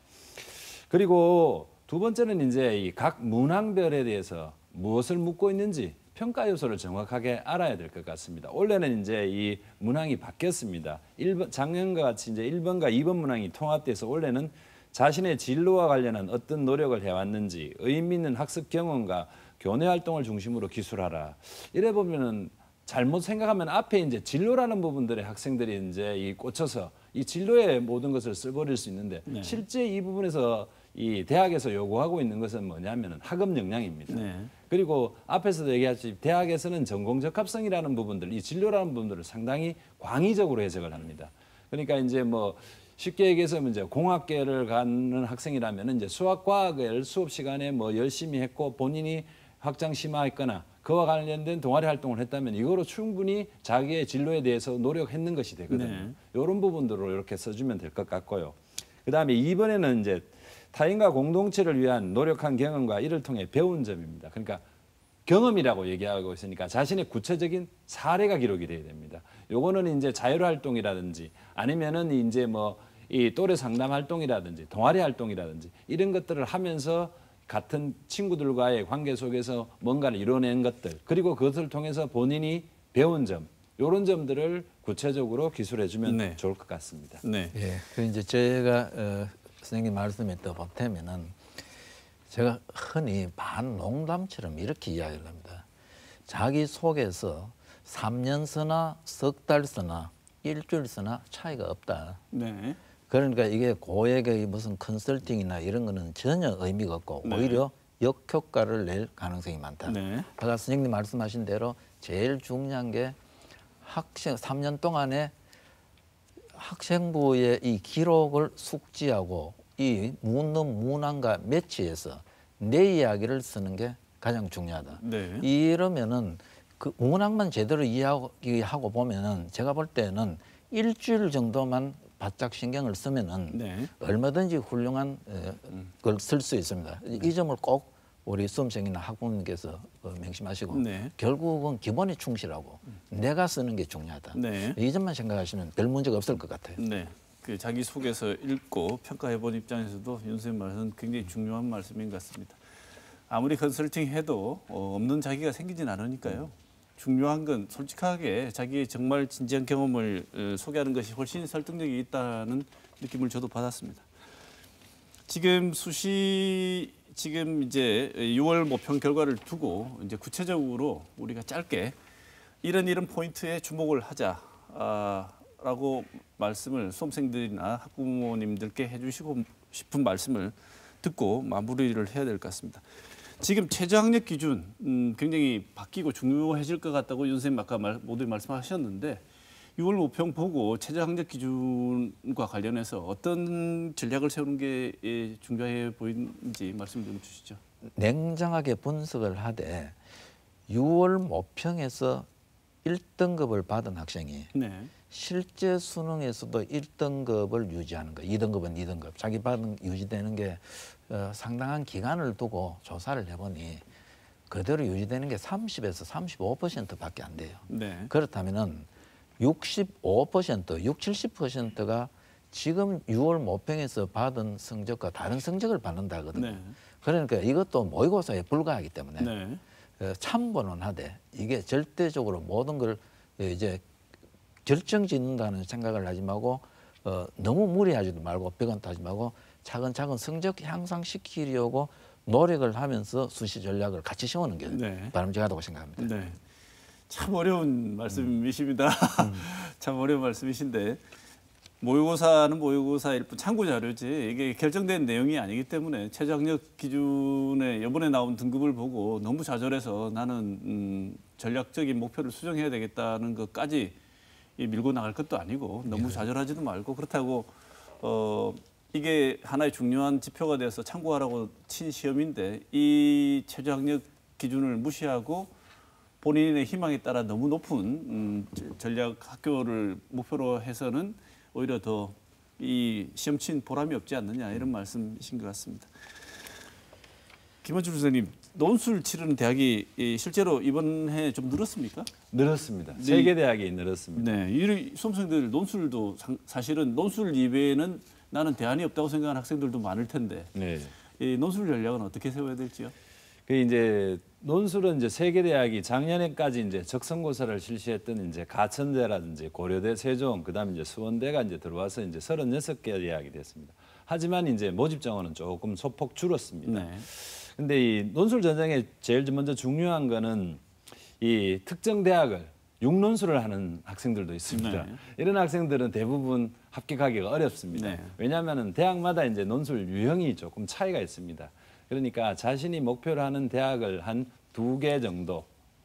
그리고 두 번째는 이제 이 각 문항별에 대해서 무엇을 묻고 있는지 평가 요소를 정확하게 알아야 될 것 같습니다. 올해는 이제 이 문항이 바뀌었습니다. 일 번, 작년과 같이 이제 일 번과 이 번 문항이 통합돼서 올해는 자신의 진로와 관련한 어떤 노력을 해왔는지 의미 있는 학습 경험과 교내 활동을 중심으로 기술하라. 이래 보면은 잘못 생각하면 앞에 이제 진로라는 부분들에 학생들이 이제 이 꽂혀서 이 진로의 모든 것을 써버릴 수 있는데 네. 실제 이 부분에서 이 대학에서 요구하고 있는 것은 뭐냐면은 학업 역량입니다. 네. 그리고 앞에서도 얘기했듯이 대학에서는 전공 적합성이라는 부분들, 이 진로라는 부분들을 상당히 광의적으로 해석을 합니다. 그러니까 이제 뭐 쉽게 얘기해서 이제 공학계를 가는 학생이라면 이제 수학과학을 수업 시간에 뭐 열심히 했고 본인이 확장 심화했거나 그와 관련된 동아리 활동을 했다면 이거로 충분히 자기의 진로에 대해서 노력했는 것이 되거든요. 네. 이런 부분들로 이렇게 써주면 될 것 같고요. 그다음에 이번에는 이제 타인과 공동체를 위한 노력한 경험과 이를 통해 배운 점입니다. 그러니까 경험이라고 얘기하고 있으니까 자신의 구체적인 사례가 기록이 돼야 됩니다. 요거는 이제 자율활동이라든지 아니면은 이제 뭐 이 또래 상담 활동이라든지 동아리 활동이라든지 이런 것들을 하면서 같은 친구들과의 관계 속에서 뭔가를 이뤄낸 것들 그리고 그것을 통해서 본인이 배운 점 이런 점들을 구체적으로 기술해주면 네. 좋을 것 같습니다. 네. 예. 그 이제 제가 어, 선생님 말씀에 또 보태면은 제가 흔히 반농담처럼 이렇게 이야기를 합니다. 자기 속에서 삼 년 서나 석 달 서나 일주일 서나 차이가 없다. 네. 그러니까 이게 고액의 무슨 컨설팅이나 이런 거는 전혀 의미가 없고 네. 오히려 역효과를 낼 가능성이 많다. 네. 아까 선생님 말씀하신 대로 제일 중요한 게 학생 삼 년 동안에 학생부의 이 기록을 숙지하고 이 묻는 문항과 매치해서 내 이야기를 쓰는 게 가장 중요하다. 네. 이러면은 그 문항만 제대로 이해하고 하고 보면은 제가 볼 때는 일주일 정도만 바짝 신경을 쓰면은 네. 얼마든지 훌륭한 걸 쓸 수 있습니다. 이 점을 꼭 우리 수험생이나 학부모님께서 명심하시고 네. 결국은 기본에 충실하고 내가 쓰는 게 중요하다. 네. 이 점만 생각하시면 별 문제가 없을 것 같아요. 네. 그 자기 소개서 읽고 평가해본 입장에서도 윤 선생님 말은 굉장히 중요한 말씀인 것 같습니다. 아무리 컨설팅 해도 어, 없는 자기가 생기진 않으니까요. 중요한 건 솔직하게 자기의 정말 진지한 경험을 어, 소개하는 것이 훨씬 설득력이 있다는 느낌을 저도 받았습니다. 지금 수시 지금 이제 유월 모평 결과를 두고 이제 구체적으로 우리가 짧게 이런 이런 포인트에 주목을 하자라고 말씀을 수험생들이나 학부모님들께 해주시고 싶은 말씀을 듣고 마무리를 해야 될 것 같습니다. 지금 최저학력 기준 음, 굉장히 바뀌고 중요해질 것 같다고 윤 선생님 아까 말, 모두 말씀하셨는데 유월 모평 보고 최저학력 기준과 관련해서 어떤 전략을 세우는 게 예, 중요해 보이는지 말씀 좀 주시죠. 냉정하게 분석을 하되 유월 모평에서 일 등급을 받은 학생이 네. 실제 수능에서도 일 등급을 유지하는 거, 이 등급은 이 등급, 자기 받은 유지되는 게 어, 상당한 기간을 두고 조사를 해보니 그대로 유지되는 게 삼십에서 삼십오 퍼센트밖에 안 돼요. 네. 그렇다면은 육십오 퍼센트, 육십, 칠십 퍼센트가 지금 유월 모평에서 받은 성적과 다른 성적을 받는다 하거든요. 네. 그러니까 이것도 모의고사에 불과하기 때문에 네. 어, 참고는 하되 이게 절대적으로 모든 걸 이제 결정짓는다는 생각을 하지 말고 어, 너무 무리하지도 말고 벽은 따지 말고 차근차근 성적 향상시키려고 노력을 하면서 수시 전략을 같이 세우는 게 네. 바람직하다고 생각합니다. 네. 참 어려운 말씀이십니다. 음. 참 어려운 말씀이신데 모의고사는 모의고사일 뿐 참고 자료지 이게 결정된 내용이 아니기 때문에 최저학력 기준에 이번에 나온 등급을 보고 너무 좌절해서 나는 음, 전략적인 목표를 수정해야 되겠다는 것까지 밀고 나갈 것도 아니고 너무 좌절하지도 말고 그렇다고 어, 이게 하나의 중요한 지표가 돼서 참고하라고 친 시험인데 이 최저학력 기준을 무시하고 본인의 희망에 따라 너무 높은 음, 전략 학교를 목표로 해서는 오히려 더 이 시험 친 보람이 없지 않느냐 이런 말씀이신 것 같습니다. 김원준 선생님, 논술 치르는 대학이 실제로 이번 해 좀 늘었습니까? 늘었습니다. 네. 세 개 대학이 늘었습니다. 네, 이 수험생들 논술도 사실은 논술 이외에는 나는 대안이 없다고 생각하는 학생들도 많을 텐데 네. 이 논술 전략은 어떻게 세워야 될지요? 그 이제 논술은 이제 세 개 대학이 작년에까지 이제 적성고사를 실시했던 이제 가천대라든지 고려대, 세종, 그다음에 이제 수원대가 이제 들어와서 이제 서른여섯 개 대학이 됐습니다. 하지만 이제 모집 정원은 조금 소폭 줄었습니다. 네. 근데 이 논술 전형에 제일 먼저 중요한 거는 이 특정 대학을 육논술을 하는 학생들도 있습니다. 네. 이런 학생들은 대부분 합격하기가 어렵습니다. 네. 왜냐하면 대학마다 이제 논술 유형이 조금 차이가 있습니다. 그러니까 자신이 목표로 하는 대학을 한 두 개 정도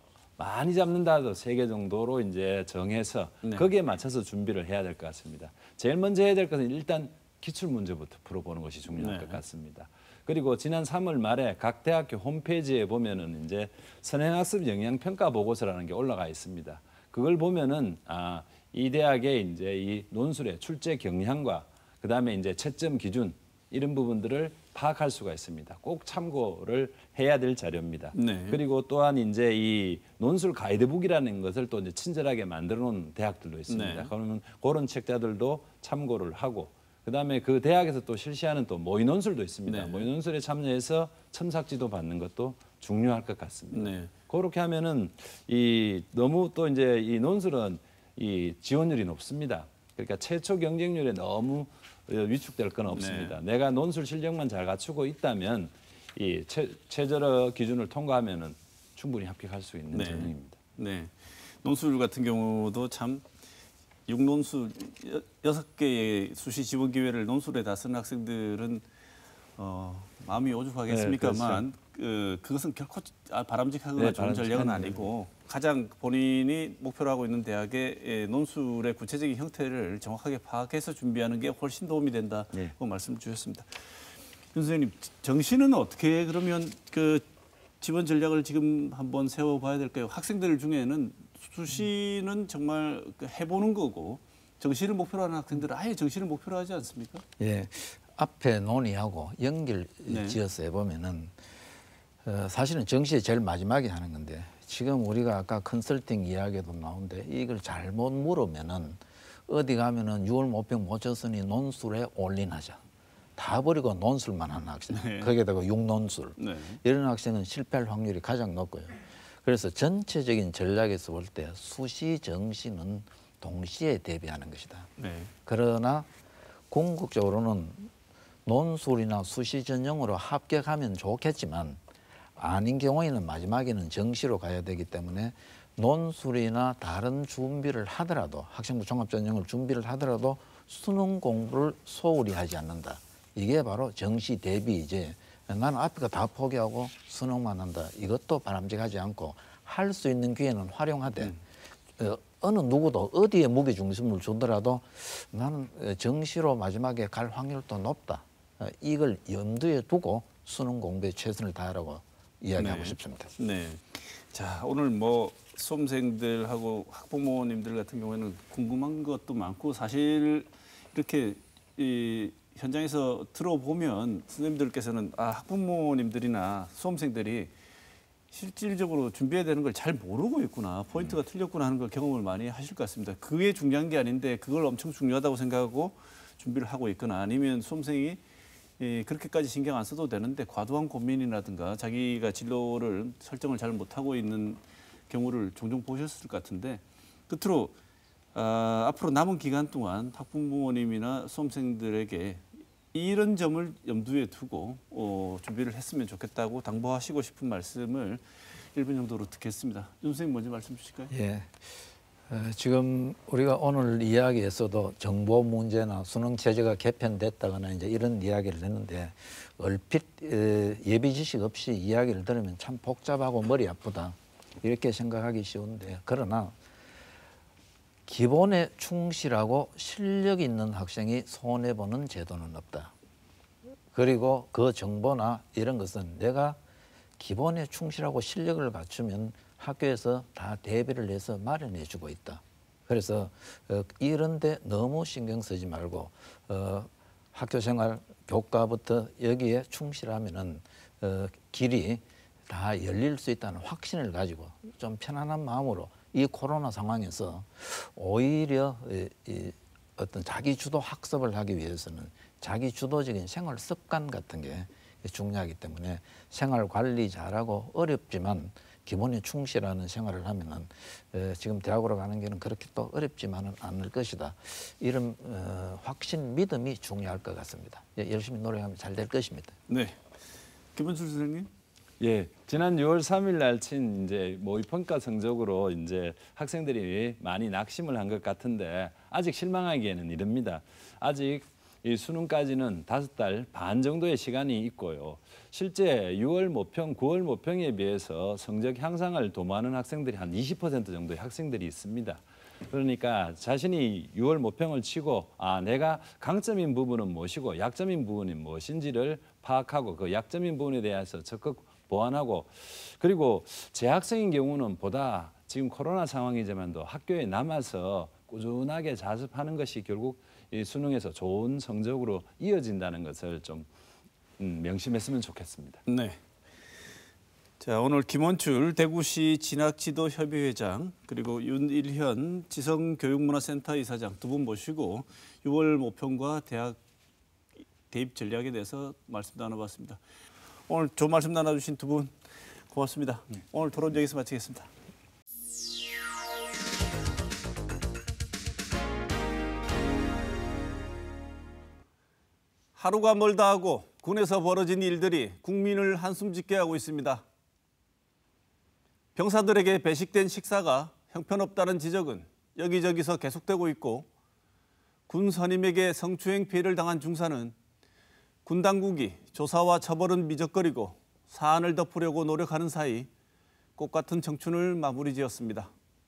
많이 잡는다 해도 세 개 정도로 이제 정해서 네. 거기에 맞춰서 준비를 해야 될 것 같습니다. 제일 먼저 해야 될 것은 일단 기출 문제부터 풀어보는 것이 중요할 네. 것 같습니다. 그리고 지난 삼월 말에 각 대학교 홈페이지에 보면은 이제 선행학습 영향평가 보고서라는 게 올라가 있습니다. 그걸 보면은 아, 이 대학의 이제 이 논술의 출제 경향과 그다음에 이제 채점 기준 이런 부분들을 파악할 수가 있습니다. 꼭 참고를 해야 될 자료입니다. 네. 그리고 또한 이제 이 논술 가이드북이라는 것을 또 이제 친절하게 만들어 놓은 대학들도 있습니다. 네. 그러면 그런 책자들도 참고를 하고 그다음에 그 대학에서 또 실시하는 또 모의 논술도 있습니다. 네. 모의 논술에 참여해서 첨삭지도 받는 것도 중요할 것 같습니다. 네. 그렇게 하면은 이 너무 또 이제 이 논술은 이 지원율이 높습니다. 그러니까 최초 경쟁률에 너무 위축될 건 없습니다. 네. 내가 논술 실력만 잘 갖추고 있다면 이 최, 최저러 기준을 통과하면은 충분히 합격할 수 있는 네. 전형입니다. 네. 논술 같은 경우도 참 육논술 여- 여섯 개의 수시 지원 기회를 논술에 다 쓰는 학생들은 어, 마음이 오죽하겠습니까만 네, 그, 그것은 결코 아, 바람직하거나 네, 좋은 전략은 바람직한 아니고 가장 본인이 목표로 하고 있는 대학의 예, 논술의 구체적인 형태를 정확하게 파악해서 준비하는 게 훨씬 도움이 된다고 네. 말씀을 주셨습니다. 윤 선생님, 정시는 어떻게 그러면 그 지원 전략을 지금 한번 세워봐야 될까요? 학생들 중에는 수시는 정말 그 해보는 거고 정시를 목표로 하는 학생들은 아예 정시를 목표로 하지 않습니까? 예, 앞에 논의하고 연결 네. 지어서 해보면은 어, 사실은 정시에 제일 마지막에 하는 건데 지금 우리가 아까 컨설팅 이야기도 나오는데 이걸 잘못 물으면은 어디 가면은 유월 모평 못 쳤으니 논술에 올인하자. 다 버리고 논술만 하는 학생. 네. 거기에다가 육논술. 네. 이런 학생은 실패할 확률이 가장 높고요. 그래서 전체적인 전략에서 볼 때 수시, 정시는 동시에 대비하는 것이다. 네. 그러나 궁극적으로는 논술이나 수시 전형으로 합격하면 좋겠지만 아닌 경우에는 마지막에는 정시로 가야 되기 때문에 논술이나 다른 준비를 하더라도 학생부 종합전형을 준비를 하더라도 수능 공부를 소홀히 하지 않는다. 이게 바로 정시 대비 이제 나는 앞에 거 다 포기하고 수능만 한다. 이것도 바람직하지 않고 할 수 있는 기회는 활용하되 음. 어, 어느 누구도 어디에 무게 중심을 주더라도 나는 정시로 마지막에 갈 확률도 높다. 어, 이걸 염두에 두고 수능 공부에 최선을 다하라고 이야기하고 네. 싶습니다. 네. 자, 오늘 뭐 수험생들하고 학부모님들 같은 경우에는 궁금한 것도 많고 사실 이렇게 이 현장에서 들어보면 선생님들께서는 아, 학부모님들이나 수험생들이 실질적으로 준비해야 되는 걸 잘 모르고 있구나. 포인트가 틀렸구나 하는 걸 경험을 많이 하실 것 같습니다. 그게 중요한 게 아닌데 그걸 엄청 중요하다고 생각하고 준비를 하고 있거나 아니면 수험생이 예, 그렇게까지 신경 안 써도 되는데 과도한 고민이라든가 자기가 진로를 설정을 잘 못하고 있는 경우를 종종 보셨을 것 같은데 끝으로 아, 앞으로 남은 기간 동안 학부모님이나 수험생들에게 이런 점을 염두에 두고 어, 준비를 했으면 좋겠다고 당부하시고 싶은 말씀을 일 분 정도로 듣겠습니다. 윤 선생님 먼저 말씀 주실까요? 예. 어, 지금 우리가 오늘 이야기에서도 정보 문제나 수능 체제가 개편됐다거나 이제 이런 이야기를 했는데 얼핏 에, 예비 지식 없이 이야기를 들으면 참 복잡하고 머리 아프다 이렇게 생각하기 쉬운데 그러나 기본에 충실하고 실력 있는 학생이 손해보는 제도는 없다. 그리고 그 정보나 이런 것은 내가 기본에 충실하고 실력을 갖추면 학교에서 다 대비를 해서 마련해 주고 있다. 그래서 어, 이런 데 너무 신경 쓰지 말고 어, 학교생활 교과부터 여기에 충실하면은 어, 길이 다 열릴 수 있다는 확신을 가지고 좀 편안한 마음으로 이 코로나 상황에서 오히려 이, 이 어떤 자기 주도 학습을 하기 위해서는 자기 주도적인 생활 습관 같은 게 중요하기 때문에 생활 관리 잘하고 어렵지만 기본에 충실하는 생활을 하면은 에, 지금 대학으로 가는 길은 그렇게 또 어렵지만은 않을 것이다. 이런 어, 확신, 믿음이 중요할 것 같습니다. 예, 열심히 노력하면 잘 될 것입니다. 네, 김원술 선생님. 예, 지난 유월 삼일 날 친 이제 모의 평가 성적으로 이제 학생들이 많이 낙심을 한 것 같은데 아직 실망하기에는 이릅니다. 아직 이 수능까지는 다섯 달 반 정도의 시간이 있고요. 실제 유월 모평, 구월 모평에 비해서 성적 향상을 도모하는 학생들이 한 이십 퍼센트 정도의 학생들이 있습니다. 그러니까 자신이 유월 모평을 치고 아 내가 강점인 부분은 무엇이고 약점인 부분이 무엇인지를 파악하고 그 약점인 부분에 대해서 적극 보완하고 그리고 재학생인 경우는 보다 지금 코로나 상황이지만도 학교에 남아서 꾸준하게 자습하는 것이 결국 이 수능에서 좋은 성적으로 이어진다는 것을 좀 음, 명심했으면 좋겠습니다. 네. 자, 오늘 김원출 대구시 진학지도협의회장 그리고 윤일현 지성교육문화센터 이사장 두 분 모시고 유월 모평과 대학 대입 전략에 대해서 말씀 나눠봤습니다. 오늘 좋은 말씀 나눠주신 두 분 고맙습니다. 네. 오늘 토론 여기서 마치겠습니다. 하루가 멀다 하고 군에서 벌어진 일들이 국민을 한숨 짓게 하고 있습니다. 병사들에게 배식된 식사가 형편없다는 지적은 여기저기서 계속되고 있고 군 선임에게 성추행 피해를 당한 중사는 군 당국이 조사와 처벌은 미적거리고 사안을 덮으려고 노력하는 사이 꽃같은 청춘을 마무리 지었습니다.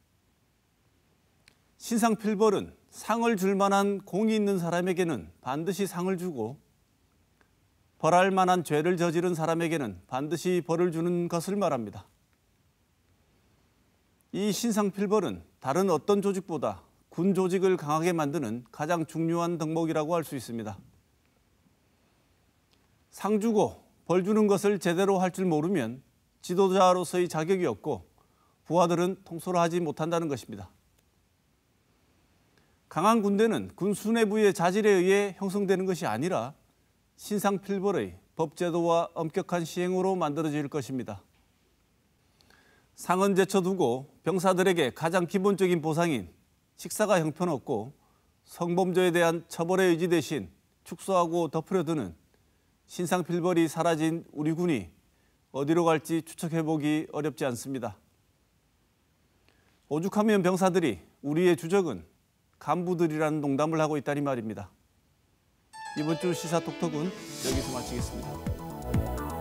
신상필벌은 상을 줄 만한 공이 있는 사람에게는 반드시 상을 주고 벌할 만한 죄를 저지른 사람에게는 반드시 벌을 주는 것을 말합니다. 이 신상필벌은 다른 어떤 조직보다 군 조직을 강하게 만드는 가장 중요한 덕목이라고 할 수 있습니다. 상 주고 벌 주는 것을 제대로 할 줄 모르면 지도자로서의 자격이 없고 부하들은 통솔을 하지 못한다는 것입니다. 강한 군대는 군 수뇌부의 자질에 의해 형성되는 것이 아니라 신상필벌의 법제도와 엄격한 시행으로 만들어질 것입니다. 상은 제쳐두고 병사들에게 가장 기본적인 보상인 식사가 형편없고 성범죄에 대한 처벌의 의지 대신 축소하고 덮으려드는 신상필벌이 사라진 우리 군이 어디로 갈지 추측해보기 어렵지 않습니다. 오죽하면 병사들이 우리의 주적은 간부들이라는 농담을 하고 있다니 말입니다. 이번 주 시사톡톡은 여기서 마치겠습니다.